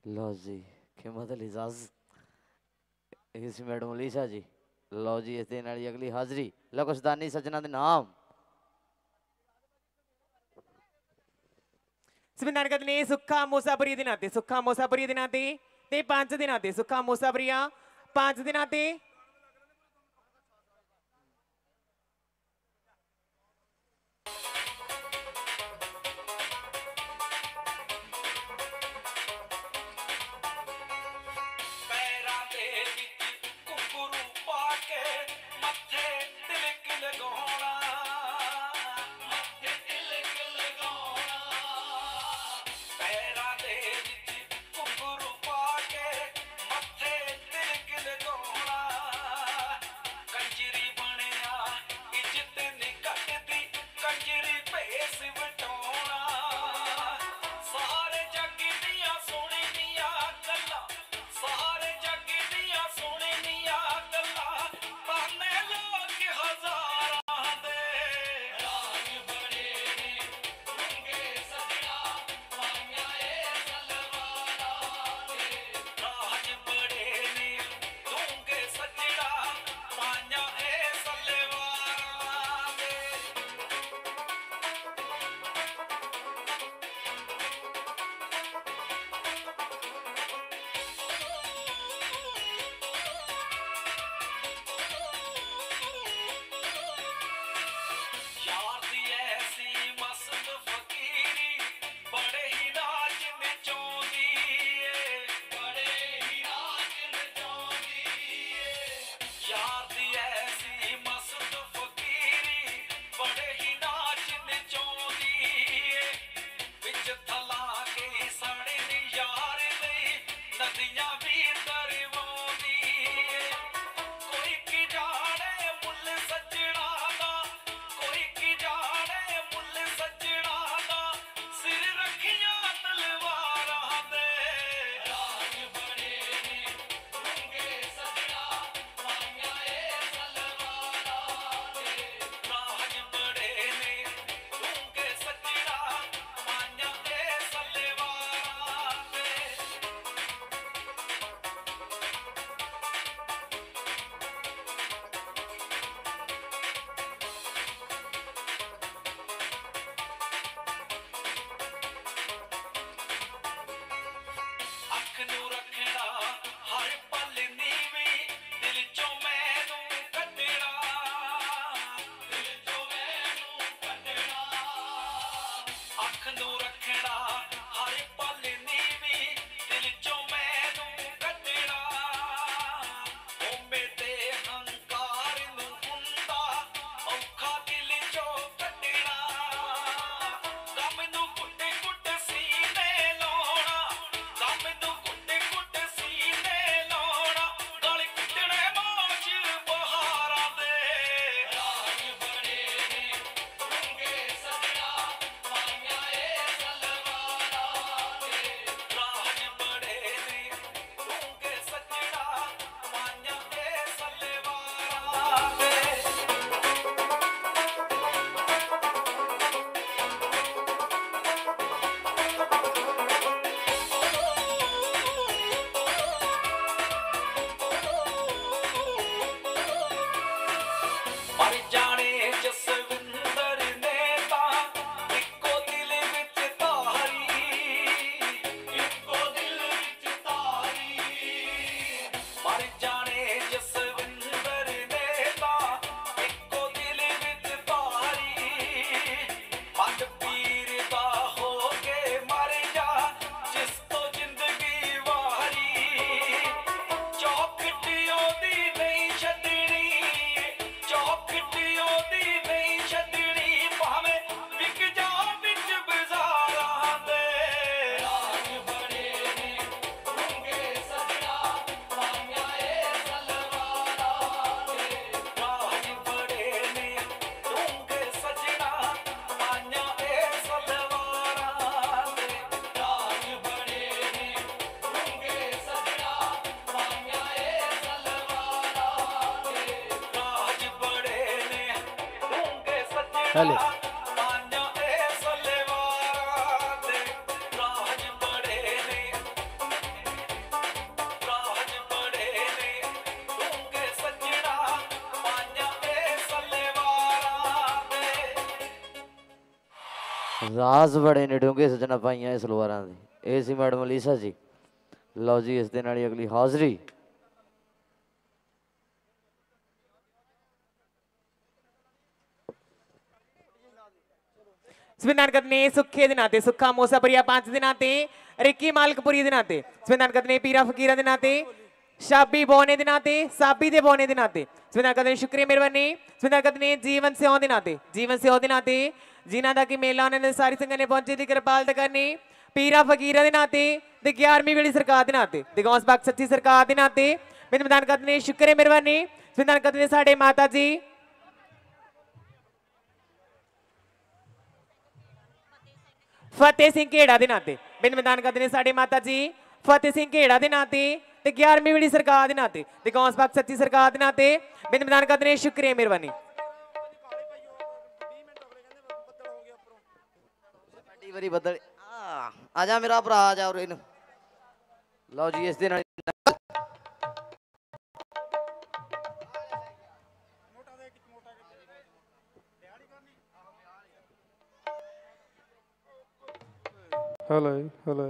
ਲਓ ਜੀ ਖਿਮਤ ਲਿਜ਼ਾਜ਼ ਇਹ ਸੀ ਮੈਡਮ ਅਲੀਸ਼ਾ ਜੀ। ਲਓ ਜੀ ਇਸ ਦੇ ਨਾਲ ਹੀ ਅਗਲੀ ਹਾਜ਼ਰੀ ਲਕਸ਼ਦਾਨੀ ਸੱਜਣਾ ਦੇ ਨਾਮ ਸਵਿੰਦਰ ਨੇ ਸੁੱਖਾ ਮੋਸਾਬਰੀ ਦੇ ਨਾਂ ਤੇ ਸੁੱਖਾ ਮੋਸਾਬਰੀ ਦੇ ਨਾਂ ਤੇ ਤੇ ਪੰਜ ਦਿਨਾਂ ਤੇ ਸੁੱਖਾ ਮੋਸਾਬਰੀਆ ਪੰਜ ਦਿਨਾਂ ਤੇ ਪੈਰਾਂ ਦੇ ਵਿੱਚ ਘੁੰਗਰੂ ਪਾ ਕੇ ਮੱਥੇ ਤਿਲਕ ਲਗਾਉਣਾ ਮੱਥੇ ਤਿਲਕ ਲਗਾਉਣਾ ਪੈਰਾਂ ਦੇ ਵਿੱਚ ਘੁੰਗਰੂ ਪਾ ਕੇ ਮੱਥੇ ਤਿਲਕ ਲਗਾਉਣਾ ਕੰਜਰੀ ਬਣਿਆ ਇੱਜ਼ਤ ਨਹੀਂ ਘਟਦੀ ਕੰਜਰੀ ਭੇਸ ਵਟਾਉਣਾ ਸਾਰੇ ਜੱਗ ਦੀਆਂ ਸੋਹਣੀਆਂ ਗੱਲਾਂ ਸਾਰੇ ਜੱਗ ਦੀਆਂ ਸੋਹਣੀਆਂ ਗੱਲਾਂ ਤਾਨੇ ਲੋਕ ਹਜ਼ਾਰਾਂ ਦੇ ਰਾਜ ਬੜੇ ਨੇ ਰੰਗੇ ਸਜਣਾ ਪਾਈਆਂ ਏ ਸਲਵਾਰਾਂ ਦੇ ਰਾਜ ਬੜੇ ਨੇ ਰੰਗੇ ਸਜਣਾ ਪਾਈਆਂ ਏ ਸਲਵਾਰਾਂ ਦੇ ਯਾਰ ਦੀ ਐਸੀ ਮਸਤ ਫਕੀਰੀ ਬੜੇ ਹੀ ਨਾਚ ਨਚਾਉਂਦੀ ਏ ਬੜੇ ਹੀ ਨਾਚ ਨਚਾਉਂਦੀ ਏ ਯਾਰ ਦੀ ਐਸੀ ਮਸਤ ਫਕੀਰੀ ਬੜੇ ਹੀ ਨਾਚ ਨਚਾਉਂਦੀ ਏ ਵਿੱਚ ਥਲਾ ਕੇ ਸਾੜੇ ਨੀ ਯਾਰ ਲਈ ਨਦੀਆਂ ਵੀ ਤਰਵਾਉਂਦੀ ਏ ਕੋਈ ਕੀ ਜਾਣੇ ਮੁੱਲ ਸੱਜਣਾ ਦਾ ਕੋਈ ਕੀ ਜਾਣੇ ਮੁੱਲ ਸੱਜਣਾ ਦਾ ਸਿਰ ਰੱਖੀਆਂ ਤਲਵਾਰਾਂ ਦੇ ਰਾਜ ਬੜੇ ਨੇ ਰੰਗੇ ਸਜਣਾ ਪਾਈਆਂ ਏ ਸਲਵਾਰਾਂ ਦੇ ਰਾਜ ਬੜੇ ਨੇ ਰੰਗੇ ਸਜਣਾ ਪਾਈਆਂ ਏ ਸਲਵਾਰਾਂ ਦੇ ਅੱਖ ਨੂੰ ਰੱਖਣਾ ਹਰ ਪਲ ਨੀਵੀਂ ਦਿਲ ਚੋਂ ਮੈਨੂੰ ਕੱਢਣਾ ਦਿਲ ਚੋਂ ਮੈਨੂੰ ਕੱਢਣਾ ਅੱਖ ਨੂੰ ਰੱਖਣਾ ਹਰ ਪਲ ਨੀਵੀਂ ਦਿਲ ਚੋਂ ਮੈਨੂੰ ਕੱਢਣਾ ਹੋਮੇ ਤੇ ਹੰਕਾਰ ਨੂੰ ਹੁੰਦਾ ਔਖਾ ਦਿਲ ਚੋਂ ਕੱਢਣਾ ਗਮ ਨੂੰ ਕੁੱਟ ਕੁੱਟ ਸੀਨੇ ਲਾਉਣਾ ਗਮ ਨੂੰ ਕੁੱਟ ਕੁੱਟ ਸੀਨੇ ਲਾਉਣਾ ਗਲ ਕੁੱਟਣੇ ਮੌਜ ਬਹਾਰਾਂ ਦੇ ਰਾਜ ਬੜੇ ਨੇ ਰੰਗੇ ਸਜਣਾ ਪਾਈਆਂ ਏ ਸਲਵਾਰਾਂ ਦੇ ਰਾਜ ਬੜੇ ਨੇ ਰੰਗੇ ਸਜਣਾ ਪਾਈਆਂ ਏ ਸਲਵਾਰਾਂ ਦੇ ਮਰ ਜਾਣੇ ਜਸਵਿੰਦਰ ਨੇ ਤਾਂ ਇੱਕੋ ਦਿਲ ਵਿੱਚ ਤਾਰੀ ਇੱਕੋ ਦਿਲ ਵਿੱਚ ਤਾਰੀ ਮਰ ਜਾਣੇ ਜਸਵਿੰਦਰ ਨੇ ਤਾਂ ਇੱਕੋ ਦਿਲ ਵਿੱਚ ਤਾਰੀ ਮਨ ਪੀਰ ਦਾ ਹੋ ਕੇ ਮਰ ਜਾ ਜਿਸ ਤੋਂ ਜ਼ਿੰਦਗੀ ਵਾਰੀ ਚੌਖਟੀ ਉਹਦੀ ਨਹੀਂ ਛੱਡਣੀ ਚੌਖਟੀ ਉਹਦੀ ਨਹੀਂ ਛੱਡਣੀ ਭਾਵੇਂ ਵਿਕ ਜਾ ਵਿੱਚ ਬਾਜ਼ਾਰਾਂ ਦੇ ਰਾਜ ਬੜੇ ਨੇ ਰੰਗੇ ਸਜਣਾ ਪਾਈਆਂ ਏ ਸਲਵਾਰਾਂ ਦੇ ਰਾਜ ਬੜੇ ਨੇ ਰੰਗੇ ਸਜਣਾ ਪਾਈਆਂ ਏ ਸਲਵਾਰਾਂ ਦੇ ਰਾਜ ਬੜੇ ਨੇ ਰੰਗੇ ਸਜਣਾ ਪਾਈਆਂ ਏ ਸਲਵਾਰਾਂ ਦੇ ਰਾਜ ਬੜੇ ਨੇ ਰੰਗੇ ਸਜਣਾ ਹਲੇ ਪਾਈਆਂ ਏ ਸਲਵਾਰਾਂ ਦੇ ਰਾਜ ਬੜੇ ਨੇ ਰਾਜ਼ ਬੜੇ ਨੇ ਡੂੰਘੇ ਸਜਣਾ ਪਾਈਆਂ ਇਸ ਸਲਵਾਰਾਂ ਦੇ। ਇਹ ਸੀ ਮੈਡਮ ਅਲੀਸ਼ਾ ਜੀ। ਲਓ ਜੀ ਇਸ ਦੇ ਨਾਲ ਹੀ ਅਗਲੀ ਹਾਜ਼ਰੀ ਸਵਿੰਦਰ ਨੇ ਸੁੱਖੇ ਦੇ ਨਾਂ ਤੇ, ਸੁੱਖਾ ਮੋਸਾਪੁਰੀਆ ਪੰਜ ਦੇ ਨਾਂ ਤੇ, ਰਿੱਕੀ ਮਾਲਕਪੁਰੀ ਦੇ ਨਾਂ ਤੇ, ਸਵਿੰਦਰ ਨੇ ਪੀਰਾ ਫਕੀਰਾ ਦੇ ਨਾਂ ਤੇ, ਸ਼ਾਬੀ ਬੋਨੇ ਦੇ ਨਾਂ ਤੇ, ਸਾਬੀ ਦੇ ਬੋਨੇ ਦੇ ਨਾਂ ਤੇ, ਸਵਿੰਦਰ ਨੇ ਸ਼ੁਕਰੀਆ ਮਿਹਰਬਾਨੀ, ਸਵਿੰਦਰ ਨੇ ਜੀਵਨ ਸਿਉਂ ਦੇ ਨਾਂ ਤੇ, ਜੀਵਨ ਸਿਉਂ ਦੇ ਨਾਂ ਤੇ, ਜਿਨ੍ਹਾਂ ਦਾ ਕਿ ਮੇਲਾ ਉਹਨਾਂ ਨੇ ਸਾਰੀ ਸੰਗਤ ਨੇ ਪਹੁੰਚੇ ਦੀ ਕਿਰਪਾਲਤਾ ਕਰਨੀ, ਪੀਰਾ ਫਕੀਰਾ ਦੇ ਨਾਂ ਤੇ ਤੇ ਗਿਆਰਵੀਂ ਵੇਲੀ ਸਰਕਾਰ ਦੇ ਨਾਂ ਤੇ, ਤੇ ਗੌਸ ਬਾਗ ਸੱਚੀ ਸਰਕਾਰ ਦੇ ਨਾਂ ਤੇ ਮੇਰੇ ਮੈਦਾਨ ਕਰਦੇ ਨੇ ਸ਼ੁਕਰੀਆ ਮਿਹਰਬਾਨੀ, ਸਵਿੰਦਰ ਕਰਦੇ ਨੇ ਸਾਡੇ ਮਾਤਾ ਜੀ ਫਤਿਹ ਸਿੰਘ ਘੇੜਾ ਦੇ ਨਾਂ ਤੇ, ਮੇਰੇ ਮੈਦਾਨ ਕਰਦੇ ਨੇ ਸਾਡੇ ਮਾਤਾ ਜੀ ਫਤਿਹ ਸਿੰਘ ਘੇੜਾ ਦੇ ਨਾਂ ਤੇ ਤੇ ਗਿਆਰਵੀਂ ਵੇਲੀ ਸਰਕਾਰ ਦੇ ਨਾਂ ਤੇ ਤੇ ਗੌਸ ਬਾਗ ਸੱਚੀ ਸਰਕਾਰ ਦੇ ਨਾਂ ਤੇ ਮੇਰੇ ਮੈਦਾਨ ਕਰਦੇ ਨੇ ਸ਼ੁਕਰੀਆ ਮਿਹਰਬਾਨੀ। ਵਾਰੀ ਬੱਦਲ ਆ ਆ ਜਾ ਮੇਰਾ ਭਰਾ ਆ ਜਾ ਉਰੇ ਨੂੰ। ਲਓ ਜੀ ਇਸ ਦੇ ਨਾਲ ਹਲੋ ਹਲੋ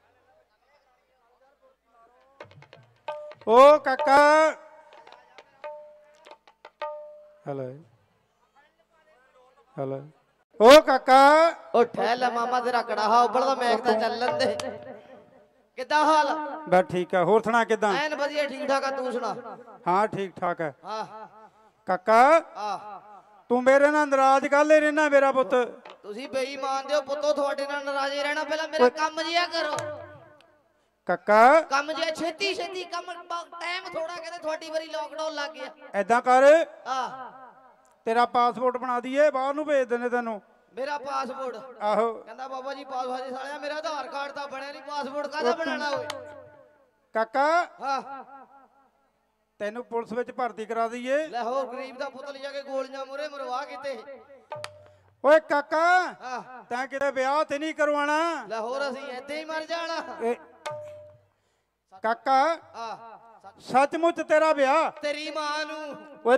ਓ ਕਾਕਾ ਹਲੋ ਹਲੋ ਓ ਕਾਕਾ ਉਹ ਠਹਿ ਲੈ ਮਾਮਾ ਤੇਰਾ ਕੜਾਹਾ ਉਬਲਦਾ ਮੈਕ ਤਾਂ ਚੱਲਣ ਦੇ। ਕਿੱਦਾਂ ਹਾਲ? ਬਸ ਠੀਕ ਆ। ਹੋਰ ਸੁਣਾ ਕਿਦਾਂ? ਐਨ ਵਧੀਆ ਠੀਕ ਠਾਕ ਆ। ਤੂੰ ਸੁਣਾ? ਹਾਂ ਠੀਕ ਠਾਕ ਹੈ। ਹਾਂ ਕਾਕਾ ਆ ਤੂੰ ਮੇਰੇ ਨਾਲ ਨਾਰਾਜ਼ ਕਾਹਲੇ ਰਹਿਣਾ ਮੇਰਾ ਪੁੱਤ? ਤੁਸੀਂ ਬੇਈਮਾਨ ਦਿਓ ਪੁੱਤੋ, ਤੁਹਾਡੇ ਨਾਲ ਨਾਰਾਜ਼ੇ ਰਹਿਣਾ। ਪਹਿਲਾਂ ਮੇਰਾ ਕੰਮ ਜਿਆ ਕਰੋ। ਕਾਕਾ ਕੰਮ ਜਿਆ ਛੇਤੀ ਛੇਤੀ ਕੰਮ, ਟਾਈਮ ਥੋੜਾ ਕਹਿੰਦੇ ਤੁਹਾਡੀ ਵਾਰੀ ਲੋਕਡਾਊਨ ਲੱਗ ਗਿਆ। ਐਦਾਂ ਕਰ ਆ ਤੇਰਾ ਪਾਸਪੋਰਟ ਬਣਾ ਦਈਏ, ਬਾਹਰ ਨੂੰ ਭੇਜ ਦਿੰਦੇ ਤੈਨੂੰ। ਮੇਰਾ ਪਾਸਪੋਰਟ? ਆਹੋ। ਕਹਿੰਦਾ ਬਾਬਾ ਜੀ ਪਾਸਪੋਰਟ ਜੀ ਸਾਲਿਆ ਮੇਰਾ ਆਧਾਰ ਕਾਰਡ ਤਾਂ ਬਣਿਆ ਨਹੀਂ, ਪਾਸਪੋਰਟ ਕਾਹਦਾ ਬਣਾਣਾ ਓਏ? ਕਾਕਾ ਹਾਂ ਤੈਨੂੰ ਪੁਲਿਸ ਵਿੱਚ ਭਰਤੀ ਕਰਾ ਦਈਏ। ਲੈ ਹੋਰ ਗਰੀਬ ਦਾ ਪੁੱਤ ਲਿਜਾ ਕੇ ਗੋਲੀਆਂ ਮੂਰੇ ਮਰਵਾ ਕਿਤੇ। ਓਏ ਕਾਕਾ ਹਾਂ ਤੈਂ ਕਿਤੇ ਵਿਆਹ ਤੇ ਨਹੀਂ ਕਰਵਾਣਾ। ਲੈ ਹੋਰ ਅਸੀਂ ਏਦਾਂ ਹੀ ਮਰ ਜਾਣਾ। ਇਹ ਕਾਕਾ ਆ ਸੱਚਮੁੱਚ ਤੇਰਾ ਵਿਆਹ? ਤੇਰੀ ਮਾਂ ਨੂੰ ਓਏ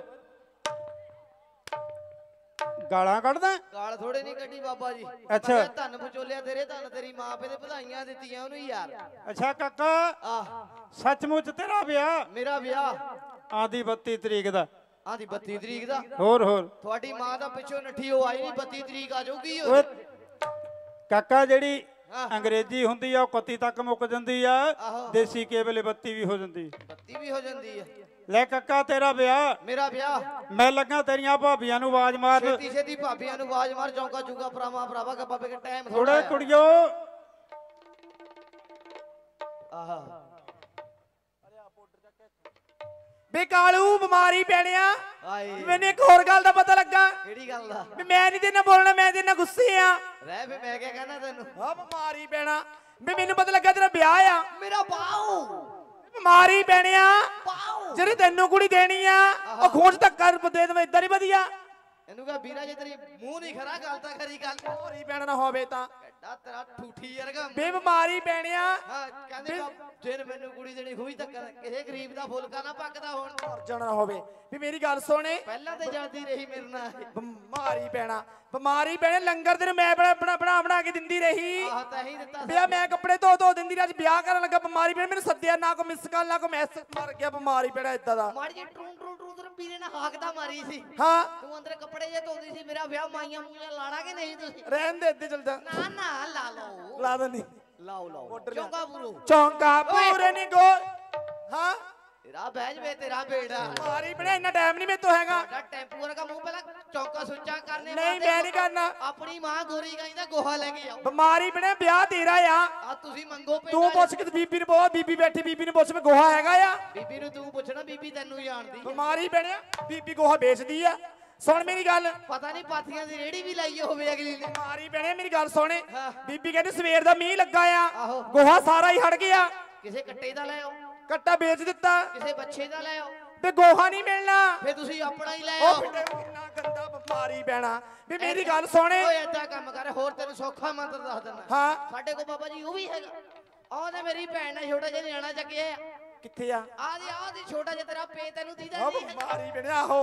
ਗਾਲਾਂ ਕੱਢਦਾ? ਗਾਲ ਥੋੜੇ ਨਹੀਂ ਕੱਢੀ ਬਾਬਾ ਜੀ। ਅੱਛਾ। ਮੈਂ ਧੰਨ ਵਿਚੋਲਿਆ ਤੇਰੇ, ਧੰਨ ਤੇਰੀ ਮਾਂ ਪੇ ਦੇ ਵਧਾਈਆਂ ਦਿੱਤੀਆਂ ਉਹਨੂੰ ਯਾਰ। ਅੱਛਾ ਕਾਕਾ ਆ ਸੱਚਮੁੱਚ ਤੇਰਾ ਵਿਆਹ? ਮੇਰਾ ਵਿਆਹ ਆਂਦੀ ਬੱਤੀ ਤਰੀਕ ਦਾ। ਆਂਦੀ ਬੱਤੀ ਤਰੀਕ ਦਾ? ਹੋਰ ਹੋਰ ਤੁਹਾਡੀ ਮਾਂ ਦਾ ਪਿੱਛੋਂ ਨੱਠੀ ਉਹ ਆਈ ਨਹੀਂ, ਬੱਤੀ ਤਰੀਕ ਆ ਜਾਊਗੀ। ਓਏ ਕਾਕਾ ਜਿਹੜੀ ਹਾਂ। ਅੰਗਰੇਜ਼ੀ ਹੁੰਦੀ ਆ ਉਹ ਇਕੱਤੀ ਤੱਕ ਮੁੱਕ ਜਾਂਦੀ ਆ, ਆਹੋ। ਦੇਸੀ ਕੇਬਲ ਬੱਤੀ ਵੀ ਹੋ ਜਾਂਦੀ। ਬੱਤੀ ਵੀ ਹੋ ਜਾਂਦੀ ਹੈ। ਲੈ ਕਾਕਾ ਤੇਰਾ ਵਿਆਹ? ਮੇਰਾ ਵਿਆਹ? ਮੈਂ ਲੱਗਾ ਤੇਰੀਆਂ ਭਾਬੀਆਂ ਨੂੰ ਆਵਾਜ਼ ਮਾਰ। ਛੇਤੀ ਛੇਤੀ ਭਾਬੀਆਂ ਨੂੰ ਆਵਾਜ਼ ਮਾਰ, ਚੌਂਕਾ ਚੁਗਾ ਭਰਾਵਾ ਭਰਾਵਾ ਗੱਪਾ ਪੇ ਕੇ ਟਾਈਮ ਥੋੜੇ ਕੁੜੀਓ। ਆਹਾ ਬੇ ਕਾਲੂ ਬਿਮਾਰੀ ਪੈਣਿਆ। ਆਏ ਮੈਨੂੰ ਇੱਕ ਹੋਰ ਗੱਲ ਦਾ ਪਤਾ ਲੱਗਾ ਕਿਹੜੀ ਗੱਲ ਦਾ? ਵੀ ਮੈਂ ਨਹੀਂ ਤੇਰੇ ਨਾਲ ਬੋਲਣਾ, ਮੈਂ ਤੇਰੇ ਨਾਲ ਗੁੱਸੇ ਆ। ਰਹਿ ਫੇ ਮੈਂ ਕਿਆ ਕਹਿਣਾ ਤੈਨੂੰ? ਆ ਬਿਮਾਰੀ ਪੈਣਾ ਵੀ ਮੈਨੂੰ ਪਤਾ ਲੱਗਾ ਤੇਰਾ ਵਿਆਹ ਆ। ਮੇਰਾ ਬਾਉ ਬਿਮਾਰੀ ਪੈਣਿਆ ਬਾਉ ਜਿਹੜੀ ਤੈਨੂੰ ਕੁੜੀ ਦੇਣੀ ਆ ਉਹ ਖੋਜ ਤੱਕ ਕਰ ਦੇ ਦਵੇਂ, ਇਦਾਂ ਨਹੀਂ ਵਧੀਆ। ਇਹਨੂੰ ਕਹ ਵੀਰਾ ਜੇ ਤੇਰੀ ਮੂੰਹ ਨਹੀਂ ਖਰਾ ਗੱਲ ਤਾਂ ਖਰੀ ਗੱਲ। ਬਿਮਾਰੀ ਪੈਣਾ ਨਾ ਹੋਵੇ ਤਾਂ ਐਡਾ ਤੇਰਾ ਠੂਠੀ ਵਰਗਾ। ਬੇ ਬਿਮਾਰੀ ਪੈਣਿਆ ਹਾਂ ਕਹਿੰਦੇ ਜੇ ਮੈਨੂੰ ਕੁੜੀ ਦੇਣੀ ਖੂਹੀ ਤੱਕ ਕਿਸੇ ਗਰੀਬ ਦਾ ਫੁਲਕਾ ਨਾ ਪੱਕਦਾ ਹੁਣ। ਜਾਣਾ ਨਾ ਹੋਵੇ ਵੀ ਮੇਰੀ ਗੱਲ ਸੁਣੇ। ਪਹਿਲਾਂ ਤੇ ਜਾਂਦੀ ਰਹੀ ਮੇਰੇ ਨਾਲ। ਬਿਮਾਰੀ ਪੈਣਾ ਬਿਮਾਰੀ ਪੈਣਾ ਲੰਗਰ ਤੈਨੂੰ ਮੈਂ ਬਣਾ ਬਣਾ ਬਣਾ ਬਣਾ ਕੇ ਦਿੰਦੀ ਰਹੀ। ਆਹ ਤਾਂ ਹੀ ਦਿੱਤਾ ਵਿਆਹ ਮੈਂ ਕੱਪੜੇ ਧੋ ਧੋ ਦਿੰਦੀ ਰਹੀ। ਅੱਜ ਵਿਆਹ ਕਰਨ ਲੱਗਾ ਬਿਮਾਰੀ ਪੈਣਾ, ਮੈਨੂੰ ਸੱਦਿਆ ਨਾ ਕੋ ਮਿਸ ਕਾਲ ਨਾ ਕੋ ਮੈਸੇਜ, ਮਰ ਗਿਆ ਬਿਮਾਰੀ ਪੈਣਾ ਇਦਾਂ ਦਾ। ਮਾੜੀ ਜੀ ਟਰੂ ਟਰੂ ਟਰੂ ਤੇਰੇ ਵੀਰੇ ਨੇ ਹਾਕਦਾ ਮਾਰੀ ਸੀ। ਹਾਂ ਤੂੰ ਅੰਦਰ ਕੱਪੜੇ ਜੇ ਧੋਂਦੀ ਸੀ। ਮੇਰਾ ਵਿਆਹ ਮਾਈਆਂ ਮੂਈਆਂ ਲਾਣਾ ਕਿ ਨਹੀਂ ਤੁਸੀਂ? ਰਹਿਣ ਦੇ ਇੱਥੇ ਚਲ ਜਾ। ਨਾ ਨਾ ਲਾ ਲਓ ਲਾ ਦਨੀ ਲਾਓ ਲਾਓ ਚੌਂਕਾ ਪੂਰੋ ਚੌਂਕਾ ਪੂਰੇ ਨਹੀਂ ਗੋ। ਹਾਂ ਤੇਰਾ ਬਹਿਜ ਵੇ ਤੇਰਾ ਬੇੜਾ। ਬਿਮਾਰੀ ਪੈਣਾ ਇੰਨਾ ਟਾਈਮ ਨਹੀਂ ਮੇਰੇ ਤੋਂ ਹੈਗਾ। ਸਾਡਾ ਟੈਂਪੂ ਵਰਗਾ ਮੂੰਹ ਪਹਿਲਾਂ ਚੌਂਕਾ ਸੁੱਚਾ ਕਰਨੇ ਨਹੀਂ ਮੈਂ ਨਹੀਂ ਕਰਨਾ। ਆਪਣੀ ਮਾਂ ਗੋਰੀ ਗਾਈ ਦਾ ਗੋਹਾ ਲੈ ਕੇ ਆਓ। ਬਿਮਾਰੀ ਪੈਣਾ ਵਿਆਹ ਤੇਰਾ ਆ। ਆ ਤੁਸੀਂ ਮੰਗੋ ਪੇੜਾ। ਤੂੰ ਪੁੱਛ ਕੇ ਬੀਬੀ ਨੂੰ ਬੋਲ, ਬੀਬੀ ਬੈਠੀ ਬੀਬੀ ਨੂੰ ਪੁੱਛ ਮੈਂ ਗੋਹਾ ਹੈਗਾ ਆ। ਬੀਬੀ ਨੂੰ ਤੂੰ ਪੁੱਛਣਾ, ਬੀਬੀ ਤੈਨੂੰ ਜਾਣਦੀ ਹੈ। ਬਿਮਾਰੀ ਪੈਣਿਆ ਬੀਬੀ ਗੋਹਾ ਵੇਚਦੀ ਆ। ਸੁਣ ਮੇਰੀ ਗੱਲ, ਪਤਾ ਨਹੀਂ ਪਾਥੀਆਂ ਦੀ ਰੇੜੀ ਵੀ ਲਾਈ ਹੋਵੇ ਅਗਲੀ ਨੇ। ਬਿਮਾਰੀ ਪੈਣੇ ਮੇਰੀ ਗੱਲ ਸੁਣੇ। ਹਾਂ। ਬੀਬੀ ਕਹਿੰਦੀ ਸਵੇਰ ਦਾ ਮੀਂਹ ਲੱਗਾ ਆ, ਆਹੋ। ਗੋਹਾ ਸਾਰਾ ਹੀ ਹਟ ਗਿਆ। ਕਿਸੇ ਕੱਟੇ ਦਾ ਲੈ ਆਓ, ਕੱਟਾ ਵੇਚ ਦਿੱਤਾ ਕਿਸੇ ਬੱਚੇ ਦਾ ਲੈ ਆਓ, ਤੇ ਗੋਹਾ ਨਹੀਂ ਮਿਲਣਾ। ਫੇ ਤੁਸੀਂ ਆਪਣਾ ਹੀ ਲੈ ਉਹ ਆਓ। ਫਿੱਟੇ ਕਿੰਨਾ ਗੰਦਾ ਬਿਮਾਰੀ ਪੈਣਾ। ਵੀ ਮੇਰੀ ਗੱਲ ਸੁਣੇ। ਓਏ ਏਦਾਂ ਕੰਮ ਕਰ, ਹੋਰ ਤੈਨੂੰ ਸੌਖਾ ਮੰਤਰ ਦੱਸ ਦਿੰਦਾ। ਹਾਂ ਸਾਡੇ ਕੋਲ ਬਾਬਾ ਜੀ ਉਹ ਵੀ ਹੈਗਾ। ਆਹ ਤੇ ਮੇਰੀ ਭੈਣ ਨੇ ਛੋਟਾ ਜਿਹਾ ਨਿਆਣਾ ਚੱਕਿਆ ਆ। ਕਿੱਥੇ ਆ? ਆਹ ਦੀ ਆਹ ਦੀ ਛੋਟਾ ਜਿਹਾ ਤੇਰਾ ਪੇ ਤੈਨੂੰ ਦੀਦਾ ਉਹ ਨਹੀਂ। ਬਿਮਾਰੀ ਪੈਣਾ। ਆਹੋ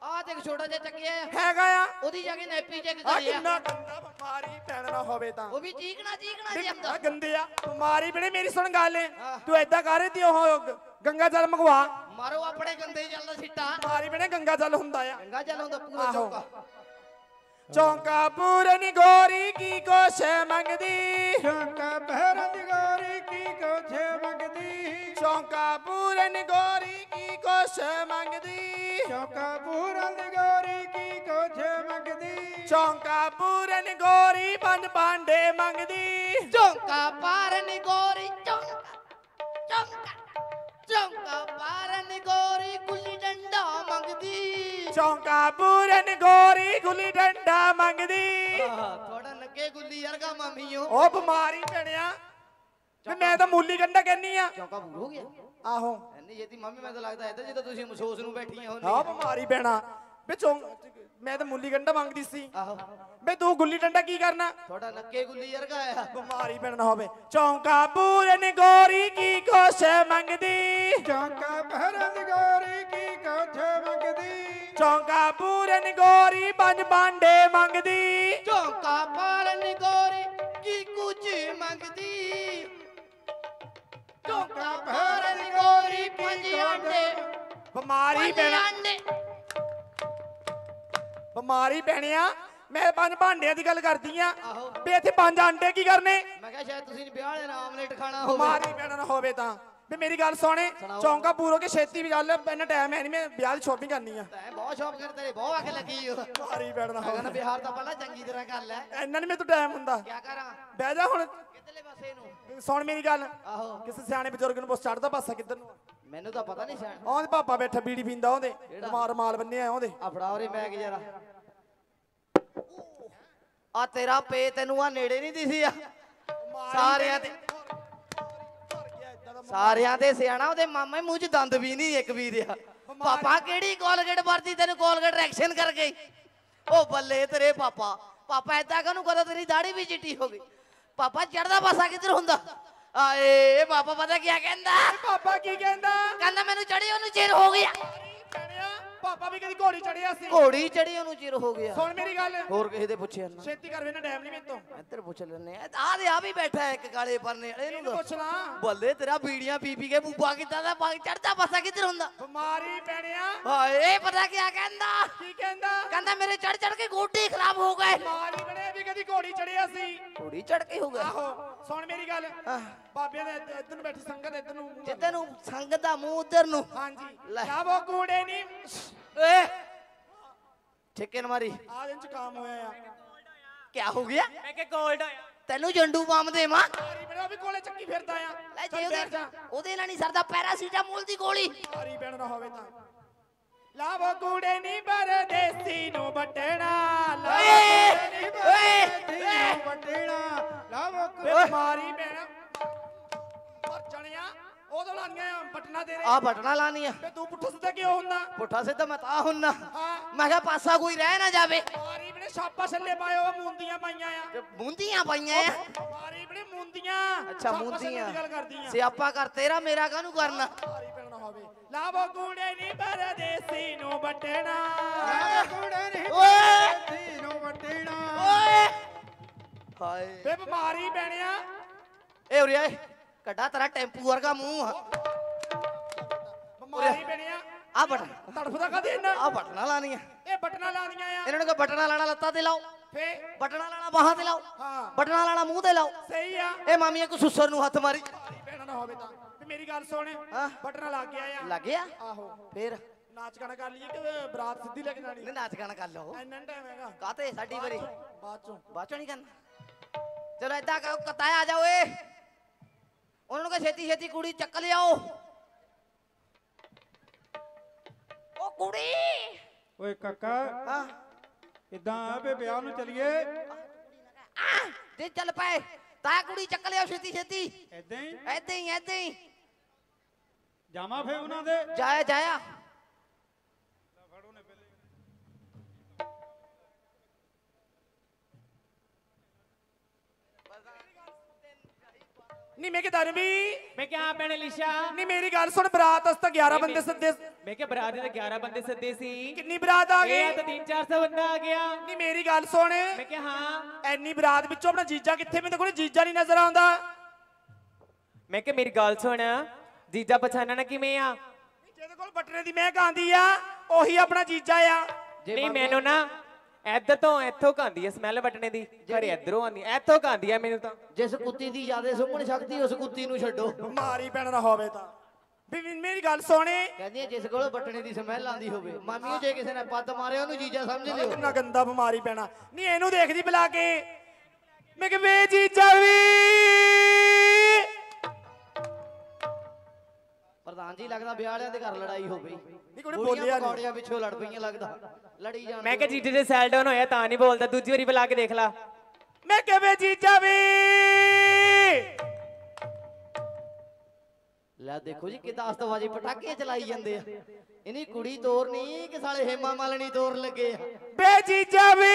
ਆ ਦੇਖ ਛੋਟਾ ਜਿਹਾ ਚੱਕਿਆ ਆ। ਹੈਗਾ ਆ ਉਹਦੀ ਜਾ ਕੇ ਨੈਪੀ ਚੈੱਕ ਆ ਕਰੀ ਆ। ਕਿੰਨਾ ਗੰਦਾ ਬਿਮਾਰੀ ਪੈਣ ਨਾ ਹੋਵੇ ਤਾਂ ਉਹ ਵੀ ਚੀਕਣਾ ਚੀਕਣਾ ਆ ਜਾਂਦਾ। ਗੰਦੇ ਆ ਬਿਮਾਰੀ ਬਣੇ ਮੇਰੀ ਸੁਣ ਗੱਲ ਏ ਤੂੰ ਏਦਾਂ ਕਰ ਤੀ ਉਹ ਗ- ਗੰਗਾ ਜਲ ਮੰਗਵਾ ਮਾਰੋ ਆਪਣੇ ਗੰਦੇ ਚੱਲਦਾ ਸਿੱਟਾ। ਬਿਮਾਰੀ ਬਣੇ ਗੰਗਾ ਜਲ ਹੁੰਦਾ ਆ ਗੰਗਾ ਚੱਲ ਹੁੰਦਾ ਪੂਰਾ ਆਹੋ। ਚੌਕਾ। ਚੌਂਕਾ ਪੂਰਨ ਗੋਰੀ ਕੀ ਕੁਛ ਮੰਗਦੀ ਚੌਂਕਾ ਪਹਿਰਨ ਦੀ ਗੋਰੀ ਕੀ ਕੁਛ ਮੰਗਦੀ ਚੌਂਕਾ ਪੂਰਨ ਗੋਰੀ ਕੀ ਕੁਛ ਮੰਗਦੀ ਚੌਂਕਾ ਪੂਰਨ ਦੀ ਗੋਰੀ ਕੀ ਕੁਛ ਮੰਗਦੀ ਚੌਂਕਾ ਪੂਰਨ ਗੋਰੀ ਪੰਜ ਭਾਂਡੇ ਮੰਗਦੀ ਚੌਂਕਾ ਪਾਰਨ ਗੋਰੀ ਚੌਂਕਾ ਚੌਂਕਾ ਚੌਂਕਾ ਪਾਰਨ ਗੋਰੀ ਗੁੱਲੀ ਡੰਡਾ ਮੰਗਦੀ। ਚੌਂਕਾ ਪੂਰਨ ਗੋਰੀ ਗੁੱਲੀ ਡੰਡਾ ਮੰਗਦੀ ਆਹ ਥੋੜਾ ਨੱਕੇ ਗੁੱਲੀ ਵਰਗਾ ਮਾਮੀਓ। ਉਹ ਬਿਮਾਰੀ ਬਣਿਆ ਵੀ ਮੈਂ ਤਾਂ ਮੂਲੀ ਗੰਡਾ ਕਹਿੰਨੀ ਆ ਚੌਂਕਾ ਬੂਰ ਹੋ ਗਿਆ ਆਹੋ ਐਨੀ ਜੇਤੀ ਮਾਮੀ ਮੈਂ ਤਾਂ ਲੱਗਦਾ ਇੱਧਰ ਜਦੋਂ ਤੁਸੀਂ ਮਸੋਸ ਨੂੰ ਬੈਠੀਆਂ ਆ ਹੋ। ਬਿਮਾਰੀ ਪੈਣਾ ਵੀ ਚੌਂ ਮੈਂ ਤਾਂ ਮੂਲੀ ਗੰਡਾ ਮੰਗਦੀ ਸੀ ਆਹੋ ਬੇ ਤੂੰ ਗੁੱਲੀ ਡੰਡਾ ਕੀ ਕਰਨਾ ਥੋੜਾ ਨੱਕੇ ਗੁੱਲੀ ਵਰਗਾ ਆ। ਬਿਮਾਰੀ ਪੈਣਾ ਹੋਵੇ ਚੌਂਕਾ ਪੂਰਨ ਗੋਰੀ ਕੀ ਕੁਛ ਮੰਗਦੀ ਚੌਂਕਾ ਪਹਿਰਨ ਦੀ ਗੋਰੀ ਕੀ ਕੁਛ ਮੰਗਦੀ ਚੌਂਕਾ ਪੂਰਨ ਗੋਰੀ ਪੰਜ ਭਾਂਡੇ ਮੰਗਦੀ ਚੌਂਕਾ ਪਾਰਨ ਗੋਰੀ ਕੀ ਕੁਝ ਮੰਗਦੀ। ਚੌਂਕਾ ਪਾਰਨ ਗੋਰੀ ਪੰਜ ਆਂਡੇ ਬਿਮਾਰੀ ਪੰਜ ਪੈਣਾ ਆਂਡੇ। ਬਿਮਾਰੀ ਪੈਣਿਆ ਮੈਂ ਪੰਜ ਭਾਂਡਿਆਂ ਦੀ ਗੱਲ ਕਰਦੀ ਆ ਆਹੋ ਵੀ ਇੱਥੇ ਪੰਜ ਆਂਡੇ ਕੀ ਕਰਨੇ ਮੈਂ ਕਿਹਾ ਸ਼ਾਇਦ ਤੁਸੀਂ ਵਿਆਹ ਵਾਲੇ ਨਾਲ ਆਮਲੇਟ ਖਾਣਾ ਹੋਵੇ। ਬਿਮਾਰੀ ਪੈਣਾ ਨਾ ਹੋਵੇ ਤਾਂ ਵੀ ਮੇਰੀ ਗੱਲ ਸੁਣੇ ਚੌਂਕਾ ਪੂਰੋ ਕੇ ਛੇਤੀ ਵੀ ਚੱਲ ਇੰਨਾ ਟਾਈਮ ਹੈ ਨਹੀਂ ਮੈਂ ਵਿਆਹ ਦੀ ਸ਼ੋਪਿੰਗ ਕਰਨੀ ਆ ਤੈਂ ਬਹੁਤ ਸ਼ੌਪ ਕਰ ਤੇਰੇ ਬਹੁਤ ਅੱਖ ਲੱਗੀ ਉਹ। ਬਿਮਾਰੀ ਪੈਣਾ ਨਾ ਮੈਂ ਕਹਿੰਦਾ ਹੋਵੇ ਬਿਹਾਰ ਤਾਂ ਪਹਿਲਾਂ ਚੰਗੀ ਤਰ੍ਹਾਂ ਕਰ ਲੈ। ਇੰਨਾ ਨਹੀਂ ਮੈਨੂੰ ਟਾਈਮ ਹੁੰਦਾ ਕੀ ਕਰਾਂ ਬਹਿ ਜਾ ਹੁਣ ਕਿੱਧਰਲੇ ਪਾਸੇ ਨੂੰ। ਸੁਣ ਮੇਰੀ ਗੱਲ ਆਹੋ ਕਿਸੇ ਸਿਆਣੇ ਬਜ਼ੁਰਗ ਨੂੰ ਪੁੱਛ ਚੜਦਾ ਪਾਸਾ ਕਿੱਧਰ ਨੂੰ ਮੈਨੂੰ ਤਾਂ ਪਤਾ ਨਹੀਂ ਸ਼ਾਇਦ। ਉਹਦੇ ਪਾਪਾ ਬੈਠਾ ਬੀੜੀ ਪੀਂਦਾ ਉਹਦੇ ਮਾਰ ਮਾਲ ਬੰਨਿਆ ਉਹਦੇ ਆ ਫੜਾ ਉਰੇ ਮੈਗ ਜਰਾ। ਆ ਤੇਰਾ ਪੇ ਤੈਨੂੰ ਆ ਨੇੜੇ ਨਹੀਂ ਦਿਸੀ ਆ। ਸਾਰਿਆਂ ਤੇ ਸਾਰਿਆਂ ਦੇ ਸਿਆਣਾ ਉਹਦੇ ਮਾਮੇ ਮੂੰਹ 'ਚ ਦੰਦ ਵੀ ਨਹੀਂ ਇੱਕ ਵੀ ਰਿਹਾ। ਪਾਪਾ ਕਿਹੜੀ ਕੋਲਗੇਟ ਵਰਤੀ ਤੈਨੂੰ ਕੋਲਗੇਟ ਰਿਐਕਸ਼ਨ ਕਰ ਗਈ। ਉਹ ਬੱਲੇ ਤੇਰੇ ਪਾਪਾ ਪਾਪਾ ਏਦਾਂ ਕਾਹਨੂੰ ਕਰਦਾ ਤੇਰੀ ਦਾੜੀ ਵੀ ਚਿੱਟੀ ਹੋ ਗਈ। ਪਾਪਾ ਚੜਦਾ ਪਾਸਾ ਕਿੱਧਰ ਹੁੰਦਾ। ਆਏ ਪਾਪਾ ਪਤਾ ਕੀ ਕਹਿੰਦਾ ਪਾਪਾ ਕੀ ਕਹਿੰਦਾ ਕਹਿੰਦਾ ਮੈਨੂੰ ਚੜੀ ਉਹਨੂੰ ਚਿਰ ਹੋ ਗਿਆ। ਕਹਿੰਦਾ ਪਾਪਾ ਵੀ ਕਦੀ ਘੋੜੀ ਚੜਿਆ ਸੀ ਘੋੜੀ ਚੜੀ ਉਹਨੂੰ ਚਿਰ ਹੋ ਗਿਆ। ਸੁਣ ਮੇਰੀ ਗੱਲ ਹੋਰ ਕਿਸੇ ਦੇ ਪੁੱਛਿਆ ਨਾ ਛੇਤੀ ਕਰ ਵੇਨਾ ਟਾਈਮ ਨਹੀਂ ਮੇਰੇ ਤੋਂ ਇੱਧਰ ਪੁੱਛ ਲੈਨੇ ਆ ਆ ਦੇ ਆ ਵੀ ਬੈਠਾ ਇੱਕ ਕਾਲੇ ਪਰਨੇ ਵਾਲੇ ਇਹਨੂੰ ਨੂੰ ਪੁੱਛ ਲਾ ਬੱਲੇ ਤੇਰਾ ਬੀੜੀਆਂ ਪੀ ਪੀ ਕੇ ਬੂਬਾ ਕਿੱਦਾਂ ਦਾ ਪਾ ਚੜਦਾ ਪਾਸਾ ਕਿੱਧਰ ਹੁੰਦਾ। ਬਿਮਾਰੀ ਪੈਣਿਆ ਹਾਏ ਪਤਾ ਕੀ ਕਹਿੰਦਾ ਕੀ ਕਹਿੰਦਾ ਕਹਿੰਦਾ ਮੇਰੇ ਚੜ ਚੜ ਕੇ ਗੋਡੇ ਖਰਾਬ ਹੋ ਗਏ। ਬਿਮਾਰੀ ਬਣੇ ਵੀ ਕਦੀ ਘੋੜੀ ਚੜਿਆ ਸੀ ਘੋੜੀ ਚੜ ਕੇ ਹੋ ਗਏ। ਆਹੋ ਸੁਣ ਮੇਰੀ ਗੱਲ ਬਾਬਿਆਂ ਦੇ ਇੱਧ- ਇੱਧਰ ਨੂੰ ਬੈਠੀ ਸੰਗਤ ਇੱਧਰ ਨੂੰ ਜਿੱਧਰ ਨੂੰ ਸੰਗਤ ਦਾ ਮੂੰਹ ਉਧਰ ਨੂੰ। ਹਾਂਜੀ ਲੈ। ਲਾਵੋ ਕੂੜੇ ਨਹੀਂ ਏ ਠੇਕੇ ਨ ਮਾਰੀ ਆ ਦਿਨ ਚ ਕੰਮ ਹੋਇਆ ਆ ਕੀ ਹੋ ਗਿਆ ਮੈਂ ਕਿ ਗੋਲਡ ਹੋਇਆ ਤੈਨੂੰ ਜੰਡੂ ਬੰਮ ਦੇਵਾਂ। ਬਿਮਾਰੀ ਬਣੇ ਉਹ ਵੀ ਕੋਲੇ ਚੱਕੀ ਫਿਰਦਾ ਆ ਲੈ ਚੱਲ ਜੇ ਬੈਠ ਉਹਦੇ ਜਾ ਉਹਦੇ ਨਾਲ ਨਹੀਂ ਸਰਦਾ ਪੈਰਾਸੀਟਾਮੋਲ ਦੀ ਗੋਲੀ। ਬਿਮਾਰੀ ਪੈਣ ਨਾ ਹੋਵੇ ਤਾਂ ਲਾਵੋ ਕੂੜੇ ਨਹੀਂ ਪਰਦੇਸੀ ਨੂੰ ਵੱਟਣਾ ਓਏ ਓਏ ਤੀਨੋਂ ਵੱਢਣਾ ਲਾਵੋ ਬਿਮਾਰੀ ਪੈਣਾ ਮਰ ਜਾਣਿਆ ਉਦੋਂ ਲਾਈਆਂ ਬਟਨਾ ਤੇਰੇ ਆ ਬਟਨਾ ਲਾਣੀ ਆ ਤੇ ਤੂੰ ਪੁੱਠਾ ਸਿੱਧਾ ਕਿਉਂ ਹੁੰਦਾ ਪੁੱਠਾ ਸਿੱਧਾ ਮੈਂ ਤਾਂ ਹੁੰਨਾ। ਹਾਂ ਮੈਂ ਕਿਹਾ ਪਾਸਾ ਕੋਈ ਰਹਿ ਨਾ ਜਾਵੇ। ਬਿਮਾਰੀ ਬਣੇ ਛਾਪਾ ਛੱਲੇ ਪਾਏ ਉਹ ਮੁੰਦੀਆਂ ਪਾਈਆਂ ਆ ਤੇ ਬੂੰਦੀਆਂ ਪਾਈਆਂ ਆ। ਬਿਮਾਰੀ ਬਣੇ ਮੁੰਦੀਆਂ ਅੱਛਾ ਛਾਪਾ ਛੱਲੇ ਮੂੰਦੀਆਂ ਦੀ ਗੱਲ ਕਰਦੀ ਆ ਸਿਆਪਾ ਕਰ ਤੇਰਾ ਮੇਰਾ ਕਾਹਨੂੰ ਕਰਨਾ। ਬਿਮਾਰੀ ਪੈਣ ਨਾ ਹੋਵੇ ਲਾਵੋ ਕੂੜੇ ਨਹੀਂ ਪਰਦੇਸੀ ਨੂੰ ਵੱਟਣਾ ਕੁੜੇ ਨਹੀਂ ਓਏ ਤੀਨੋਂ ਵੱਢਣਾ ਓਏ ਹਾਏ ਬੇ ਬਿਮਾਰੀ ਪੈਣਿਆ ਏ ਉਰੇ ਆਏ ਕੱਢਾ ਤੇਰਾ ਟੈਂਪੂ ਵਰਗਾ ਮੂੰਹ ਆ। ਬਿਮਾਰੀ ਪੈਣਿਆ ਆ ਬਟਨ ਤੜਫਦਾ ਕਦੇ ਇਹਨਾਂ ਆ ਬਟਨਾ ਲਾਣੀਆਂ ਇਹ ਬਟਨਾ ਲਾਦੀਆਂ ਆ ਇਹਨਾਂ ਨੂੰ ਕਹ ਬਟਨਾ ਲਾਣਾ ਲੱਤਾਂ ਤੇ ਲਾਓ ਫੇ ਬਟਨਾ ਲਾਣਾ ਬਾਹਾਂ ਤੇ ਲਾਓ ਹਾਂ ਬਟਨਾ ਲਾਣਾ ਮੂੰਹ ਤੇ ਲਾਓ। ਸਹੀ ਆ ਇਹ ਮਾਮੀਆਂ ਕੋ ਸੁਸਰ ਨੂੰ ਹੱਥ ਮਾਰੀ ਬਿਮਾਰੀ ਪੈਣਾ ਨਾ ਹੋਵੇ ਤਾਂ ਤੇ ਮੇਰੀ ਗੱਲ ਸੁਣ ਹਾਂ। ਬਟਨਾ ਲੱਗ ਗਿਆ ਆ ਲੱਗ ਗਿਆ ਆਹੋ ਫੇਰ ਨਾਚ ਗਾਣਾ ਕਰ ਲਈਏ ਕਿ ਬਰਾਤ ਸਿੱਧੀ ਲੈ ਕੇ ਜਾਣੀ ਨਹੀਂ ਨਾਚ ਗਾਣਾ ਕਰ ਲਓ ਇੰਨਾ ਟਾਈਮ ਹੈਗਾ ਕਾਤੇ ਸਾਡੀ ਵਾਰੀ ਬਾਅਦ ਚੋਂ ਬਾਅਦ ਚੋਂ ਨਹੀਂ ਕਰਨਾ। ਚਲੋ ਏਦਾਂ ਕਹੋ ਕਤਾਇਆ ਆ ਜਾਓ ਏ ਉਹਨਾਂ ਨੂੰ ਕਹ ਛੇਤੀ ਛੇਤੀ ਕੁੜੀ ਚੱਕ ਲਿਆਓ। ਉਹ ਕੁੜੀ ਓਏ ਕਾਕਾ ਹਾਂ ਇਦਾਂ ਆ ਵੀ ਵਿਆਹ ਨੂੰ ਚਲੀਏ ਆ ਜੇ ਚੱਲ ਪਏ ਤਾਂ ਕੁੜੀ ਚੱਕ ਲਿਆਓ ਛੇਤੀ ਛੇਤੀ। ਏਦਾਂ ਹੀ ਏਦਾਂ ਹੀ ਏਦਾਂ ਹੀ ਜਾਵਾਂ ਫੇ ਉਹਨਾਂ ਦੇ ਜਾਇਆ ਜਾਇਆ ਨਹੀਂ ਮੈਂ ਕਿਹਾ ਧਰਮੀ ਮੈਂ ਕਿਹਾ ਹਾਂ ਭੈਣ ਅਲੀਸ਼ਾ ਨਹੀਂ ਮੇਰੀ ਗੱਲ ਸੁਣ ਬਰਾਤ ਅਸ ਤਾਂ ਗਿਆਰਾਂ ਬੰਦੇ ਸੱਦੇ ਮੈਂ ਕਿਹਾ ਬਰਾਤ ਦੇ ਤਾਂ ਗਿਆਰਾਂ ਬੰਦੇ ਸੱਦੇ ਸੀ ਕਿੰਨੀ ਬਰਾਤ ਆ ਇਹ ਗਈ ਤਾਂ ਤਿੰਨ ਚਾਰ ਸੌ ਬੰਦਾ ਆ ਗਿਆ ਨਹੀਂ ਮੇਰੀ ਗੱਲ ਸੁਣ ਮੈਂ ਕਿਹਾ ਹਾਂ ਐਨੀ ਬਰਾਤ ਵਿੱਚੋਂ ਆਪਣਾ ਜੀਜਾ ਕਿੱਥੇ ਮੈਨੂੰ ਕੋਈ ਜੀਜਾ ਨਹੀਂ ਨਜ਼ਰ ਆਉਂਦਾ ਮੈਂ ਕਿਹਾ ਮੇਰੀ ਗੱਲ ਸੁਣ ਜੀਜਾ ਪਛਾਣਨਾ ਕਿਵੇਂ ਆ ਜਿਹਦੇ ਕੋਲ ਬਟਨੇ ਦੀ ਮਹਿਕ ਆਂਦੀ ਆ ਉਹੀ ਆਪਣਾ ਜੀਜਾ ਆ ਨਹੀਂ ਮੈਨੂੰ ਨਾ ਇੱਧਰ ਤੋਂ ਇੱਥੋਂ ਕਾਂਦੀ ਆ ਸਮੈਲ ਬਟਨੇ ਦੀ ਘਰੇ ਇੱਧਰੋਂ ਆਂਦੀ ਇੱਥੋਂ ਕਾਂਦੀ ਆ ਮੈਨੂੰ ਤਾਂ ਜਿਸ ਕੁੱਤੀ ਦੀ ਜ਼ਿਆਦਾ ਸੁਣਨ ਸ਼ਕਤੀ ਉਸ ਕੁੱਤੀ ਨੂੰ ਛੱਡੋ ਮਾਰੀ ਪੈਣਾ ਨਾ ਹੋਵੇ ਤਾਂ ਵੀ ਮੇਰੀ ਗੱਲ ਸੁਣੇ ਕਹਿੰਦੀ ਆ, ਜਿਸ ਕੋਲ ਬਟਣੇ ਦੀ ਸਮੈਲ ਆਂਦੀ ਹੋਵੇ ਮਾਮੀਓ ਜੇ ਕਿਸੇ ਨੇ ਪੱਤ ਮਾਰਿਆ ਉਹਨੂੰ ਜੀਜਾ ਸਮਝ ਲਿਓ ਕਿੰਨਾ ਗੰਦਾ ਬਿਮਾਰੀ ਪੈਣਾ ਨਹੀਂ ਇਹਨੂੰ ਦੇਖਦੀ ਬੁਲਾ ਕੇ ਮੈਂ ਕਿ ਵੇ ਜੀਜਾ ਵੀ ਪ੍ਰਧਾਨ ਜੀ ਲੱਗਦਾ ਵਿਆਹ ਵਾਲਿਆਂ ਦੇ ਘਰ ਲੜਾਈ ਹੋ ਗਈ ਨਹੀਂ ਕੋਈ ਬੋਲਿਆ ਨਹੀਂ ਪਕੌੜਿਆਂ ਪਿੱਛੋਂ ਲੜ ਪਈਆਂ ਲੱਗਦਾ ਲੜੀ ਜਾਣ ਮੈਂ ਕਿਹਾ ਜੀਜੇ ਦੇ ਸੈਲ ਡਾਊਨ ਹੋਇਆ ਤਾਂ ਨਹੀਂ ਬੋਲਦਾ ਦੂਜੀ ਵਾਰੀ ਬੁਲਾ ਕੇ ਦੇਖ ਲਾ ਮੈਂ ਕਿ ਵੇ ਜੀਜਾ ਵੀ ਲੈ ਦੇਖੋ ਜੀ ਕਿਦਾਂ ਅਸਤਵਾਜੀ ਪਟਾਕੇ ਚਲਾਈ ਜਾਂਦੇ ਆ ਇਹਨੀ ਕੁੜੀ ਤੋਰ ਨਹੀਂ ਕਿ ਸਾਲੇ ਹੇਮਾ ਮਾਲਣੀ ਤੋਰ ਲੱਗੇ ਆ ਵੇ ਜੀਜਾ ਵੀ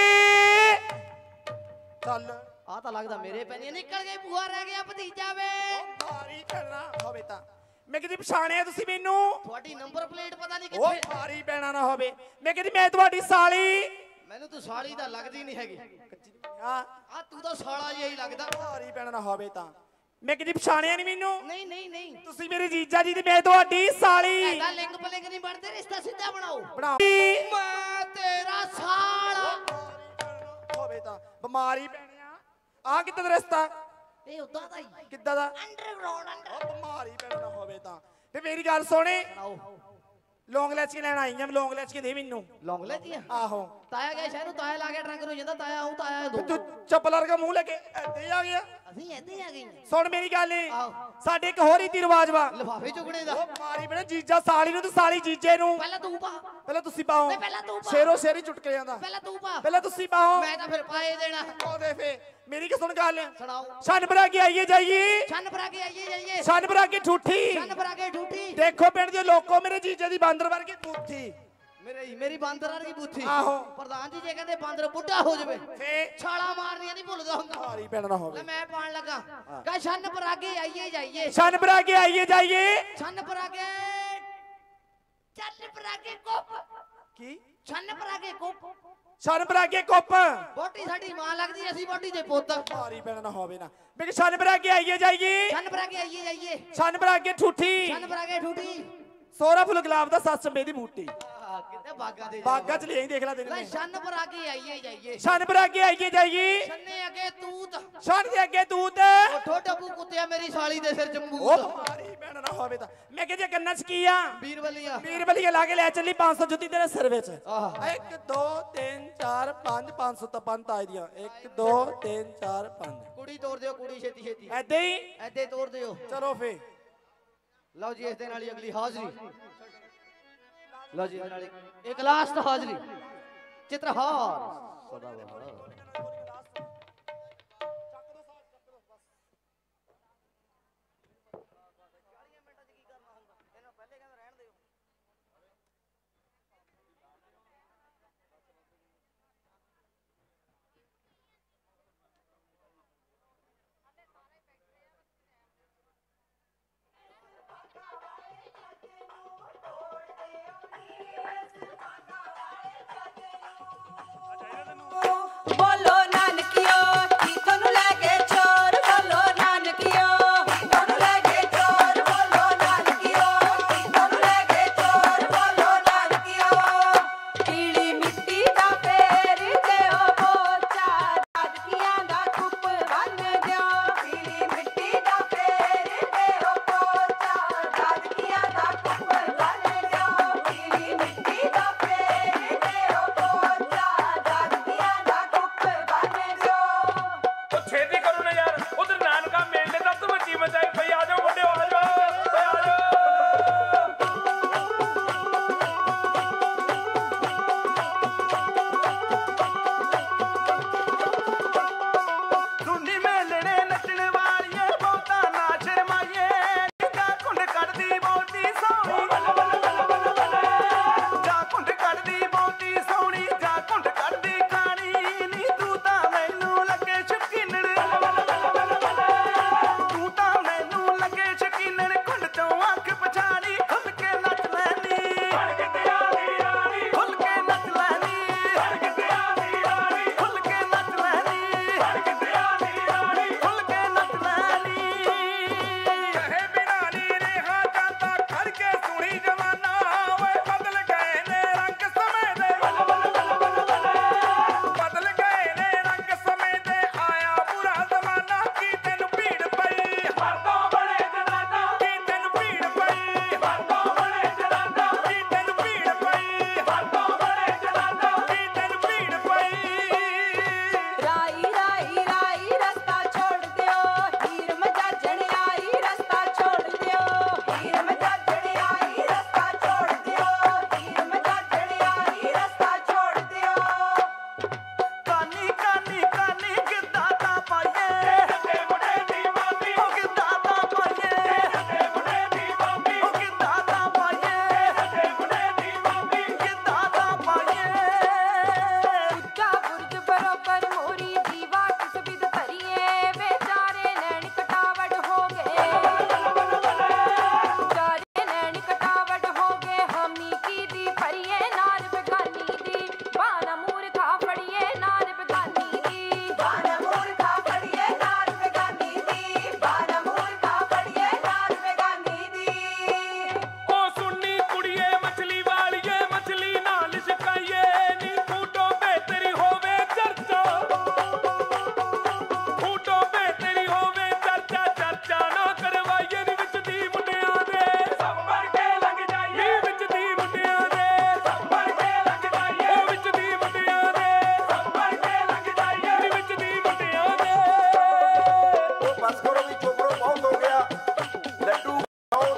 ਚੱਲ ਆ ਤਾਂ ਲੱਗਦਾ ਮੇਰੇ ਪੈਣੀ ਨਿਕਲ ਗਈ ਬੂਹਾ ਰਹਿ ਗਿਆ ਭਤੀਜਾ ਵੇ ਮਾਰੀ ਪੈਣਾ ਹੋਵੇ ਤਾਂ ਮੈਂ ਕਿਤੇ ਪਛਾਣਿਆ ਤੁਸੀਂ ਮੈਨੂੰ ਤੁਹਾਡੀ ਨੰਬਰ ਪਲੇਟ ਪਤਾ ਨਹੀਂ ਉਹ ਕਿੱਥੇ ਮਾਰੀ ਪੈਣਾ ਨਾ ਹੋਵੇ ਮੈਂ ਕਹਿੰਦੀ ਮੈਂ ਤੁਹਾਡੀ ਸਾਲੀ ਮੈਨੂੰ ਤੂੰ ਸਾਲੀ ਤਾਂ ਲੱਗਦੀ ਨਹੀਂ ਹੈਗੀ ਹਾਂ ਆ ਤੂੰ ਤਾਂ ਸਾਲਾ ਜਿਹਾ ਹੀ ਲੱਗਦਾ ਮਾਰੀ ਪੈਣਾ ਨਾ ਹੋਵੇ ਤਾਂ ਮੈਂ ਕਿਤੇ ਪਛਾਣਿਆ ਨਹੀਂ ਮੈਨੂੰ ਨਹੀਂ ਨਹੀਂ ਨਹੀਂ ਤੁਸੀਂ ਮੇਰੇ ਜੀਜਾ ਜੀ ਤੇ ਮੈਂ ਤੁਹਾਡੀ ਸਾਲੀ ਐਡਾ ਲਿੰਗ ਪਲਿੰਗ ਨਹੀਂ ਬਣਦੇ ਰਿਸ਼ਤਾ ਸਿੱਧਾ ਬਣਾਓ ਬਣਾ ਮੈਂ ਤੇਰਾ ਸਾਲਾ ਹੋਵੇ ਤਾਂ ਬਿਮਾਰੀ ਪੈਣਿਆ ਆ ਕਿੱਦਾਂ ਦਾ ਰਸਤਾ ਇਹ ਉਦਾਂ ਦਾ ਹੀ ਕਿੱਦਾਂ ਦਾ ਅੰਡਰਗਰਾਉਂਡ ਅੰਡਰ ਉਹ ਬਿਮਾਰੀ ਪੈਣਾ ਨਾ ਹੋਵੇ ਤਾਂ ਤੇ ਮੇਰੀ ਗੱਲ ਸੁਣੇ ਬਣਾਓ ਲੌਂਗ ਲੈਚ ਕੇ ਲੈਣ ਆਈ ਆ ਲੌਂਗ ਲੈਚ ਕੇ ਦੇ ਮੈਨੂੰ ਲੌਂਗ ਲੈ ਜੀ ਆਹੋ ਤਾਇਆ ਗਿਆ ਸ਼ਹਿਰ ਨੂੰ ਤਾਇਆ ਲਾ ਕੇ ਟਰੰਕ ਨੂੰ ਜਾਂਦਾ ਤਾਇਆ ਆਉ ਤਾਇਆ ਦੋ ਤੂੰ ਚੱਪਲ ਵਰਗਾ ਮੂੰਹ ਲੈ ਕੇ ਇੱਥੇ ਹੀ ਆ ਗਿਆ ਅਸੀਂ ਇੱਥੇ ਹੀ ਆ ਗਏ ਸੁਣ ਮੇਰੀ ਗੱਲ ਆਹੋ। ਸਾਡੇ ਇੱਕ ਹੋਰ ਰੀਤੀ ਰਿਵਾਜ ਵਾ ਲਿਫਾਫੇ ਚੁਗਣੇ ਦਾ ਉਹ ਮਾਰੀ ਬਣੇ ਜੀਜਾ ਸਾਲੀ ਨੂੰ ਤੇ ਸਾਲੀ ਜੀਜੇ ਨੂੰ ਪਹਿਲਾਂ ਤੂੰ ਪਾ ਪਹਿਲਾਂ ਤੁਸੀਂ ਪਾਓ ਨਹੀਂ, ਪਹਿਲਾਂ ਤੂੰ ਪਾ। ਸ਼ੇਰੋ ਸ਼ੇਰੀ ਚੁਟਕ ਜਾਂਦਾ ਪਹਿਲਾਂ ਤੂੰ ਪਾ ਪਹਿਲਾਂ ਤੁਸੀਂ ਪਾਓ ਮੈਂ ਤਾਂ ਫਿਰ ਪਾਏ ਦੇਣਾ ਉਹਦੇ ਫੇ ਮੇਰੀ ਕਿ ਸੁਣ ਗੱਲ ਸੁਣਾਓ ਛੰਨ ਭਰਾ ਕੇ ਆਈਏ ਜਾਈਏ ਛੰਨ ਭਰਾ ਕੇ ਆਈਏ ਜਾਈਏ ਛੰਨ ਭਰਾ ਕੇ ਠੂਠੀ ਛੰਨ ਭਰਾ ਕੇ ਠੂਠੀ ਦੇਖੋ ਪਿੰਡ ਦੇ ਲੋਕੋ ਮੇਰੇ ਜੀਜੇ ਦੀ ਬਾਂਦਰ ਵਰਗੀ ਬੂਥੀ ਮੇਰੇ ਮੇਰੀ ਬਾਂਦਰ ਵਰਗੀ ਬੂਥੀ ਆਹੋ। ਪ੍ਰਧਾਨ ਜੀ ਜੇ ਕਹਿੰਦੇ ਬਾਂਦਰ ਬੁੱਢਾ ਹੋ ਜਾਵੇ ਫੇ ਛਾਲਾ ਮਾਰਨੀਆਂ ਨਹੀਂ ਭੁੱਲਦਾ ਹੁੰਦਾ ਮਾਰੀ ਪੈਣਾ ਨਾ ਲੈ ਹੋਵੇ ਮੈਂ ਪਾਣ ਲੱਗਾ ਕਹ ਛੰਨ ਭਰਾ ਕੇ ਆਈਏ ਜਾਈਏ ਛੰਨ ਭਰਾ ਕੇ ਆਈਏ ਜਾਈਏ ਛੰਨ ਭਰਾ ਕੇ ਛੰਨ ਭਰਾ ਕੇ ਕੋਪ ਕੀ ਛੰਨ ਭਰਾ ਕੇ ਕੋਪ ਛੰਨ ਭਰਾ ਕੇ ਕੁੱਪ ਬੋਟੀ ਸਾਡੀ ਮਾਂ ਲੱਗਦੀ ਅਸੀਂ ਬੋਟੀ ਦੇ ਪੁੱਤ ਮਾਰੀ ਪੈਣਾ ਨਾ ਹੋਵੇ ਨਾ ਮੈਂ ਕਿ ਛੰਨ ਭਰਾ ਕੇ ਆਈਏ ਜਾਈਏ ਛੰਨ ਭਰਾ ਕੇ ਆਈਏ ਜਾਈਏ ਛੰਨ ਭਰਾ ਕੇ ਠੂਠੀ ਛੰਨ ਭਰਾ ਕੇ ਠੂਠੀ ਸੋਹਰਾ ਫੁੱਲ ਗੁਲਾਬ ਦਾ ਸੱਸ ਚੰਬੇ ਦੀ ਬੂਟੀ ਆਹ, ਕਿੱਥੇ ਬਾਗਾ ਦੇ ਬਾਗਾ ਚ ਲਈ ਦੇਖ ਲੈ ਲੈ ਤੈਨੂੰ ਛੰਨ ਭਰਾ ਕੇ ਆਈਏ ਜਾਈਏ ਛੰਨ ਭਰਾ ਕੇ ਆਈਏ ਜਾਈਏ ਛੰਨੇ ਅੱਗੇ ਤੂਤ ਛੰਨ ਦੇ ਅੱਗੇ ਤੂਤ ਉਹ ਠੋਡਾ ਬੂ ਕੁੱਤਿਆ ਮੇਰੀ ਸਾਲੀ ਦੇ ਸਿਰ ਚ ਉਹ ਮੂਤ ਮਾਰੀ ਪੈਣਾ ਨਾ ਹੋਵੇ ਤਾਂ ਮੈਂ ਕਿ ਜੇ ਕੰਨਾਂ ਚ ਕੀ ਆ ਵੀਰਵਲੀਆਂ ਵੀਰ ਬਲੀਆ ਲਾ ਕੇ ਲੈ ਚੱਲੀ ਪੰਜ ਸੌ ਜੁੱਤੀ ਤੇਰੇ ਸਿਰ ਵਿੱਚ ਆਹ। ਇੱਕ ਦੋ ਤਿੰਨ ਚਾਰ ਪੰਜ ਪੰਜ ਸੌ ਤਾਂ ਪੰਜ ਆਈ ਦੀਆਂ ਇੱਕ ਦੋ ਤਿੰਨ ਚਾਰ ਪੰਜ ਕੁੜੀ ਤੋੜ ਦਿਓ ਕੁੜੀ ਛੇਤੀ ਛੇਤੀ ਐਦਾਂ ਹੀ ਐਦੇ ਤੋੜ ਦਿਓ ਚਲੋ ਫੇ ਲਓ ਜੀ ਇਸ ਦੇ ਨਾਲ ਹੀ ਅਗਲੀ ਹਾਜ਼ਰੀ ਲਓ ਜੀ ਇਹਦੇ ਨਾਲ ਇੱਕ- ਇੱਕ ਲਾਸਟ ਹਾਜ਼ਰੀ ਚਿੱਤਰਹਾਰ ਸਦਾ ਬਹਾਰ ਬੋਲ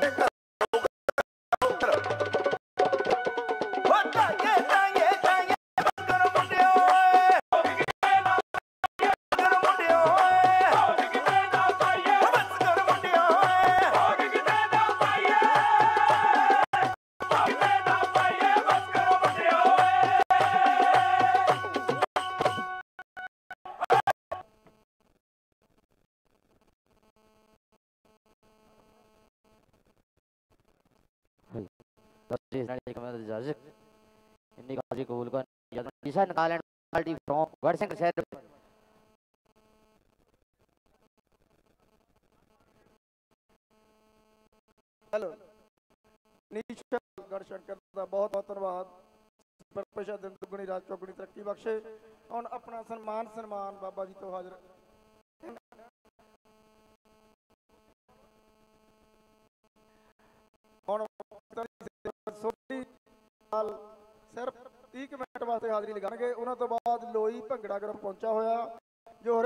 ਇੰਨੀ ਕਾਜੀ ਕਬੂਲ ਕਰ ਜਦੋਂ ਨਿਸ਼ਾ ਨਿਕਾਲਣ ਪਾਰਟੀ ਫਰੋਮ ਗੜਸਿੰਘ ਸ਼ਹਿਰ ਹੈਲੋ ਨੀਸ਼ਾ ਗੜਸ਼ੰਕਰ ਦਾ ਬਹੁਤ ਬਹੁਤ ਧੰਨਵਾਦ ਪਰਮੇਸ਼ਰ ਦਿਨ ਦੁਗਣੀ ਰਾਤ ਚੌਗੁਣੀ ਤਰੱਕੀ ਬਖਸ਼ੇ ਹੁਣ ਆਪਣਾ ਸਨਮਾਨ ਸਨਮਾਨ ਬਾਬਾ ਜੀ ਤੋਂ ਹਾਜ਼ਰ ਹੁਣ ਸਿਰਫ ਤੀਹ ਕੁ ਮਿੰਟ ਵਾਸਤੇ ਹਾਜ਼ਰੀ ਲਗਾਉਣਗੇ ਉਹਨਾਂ ਤੋਂ ਬਾਅਦ ਲੋਈ ਭੰਗੜਾ ਗਰੁੱਪ ਪਹੁੰਚਾ ਹੋਇਆ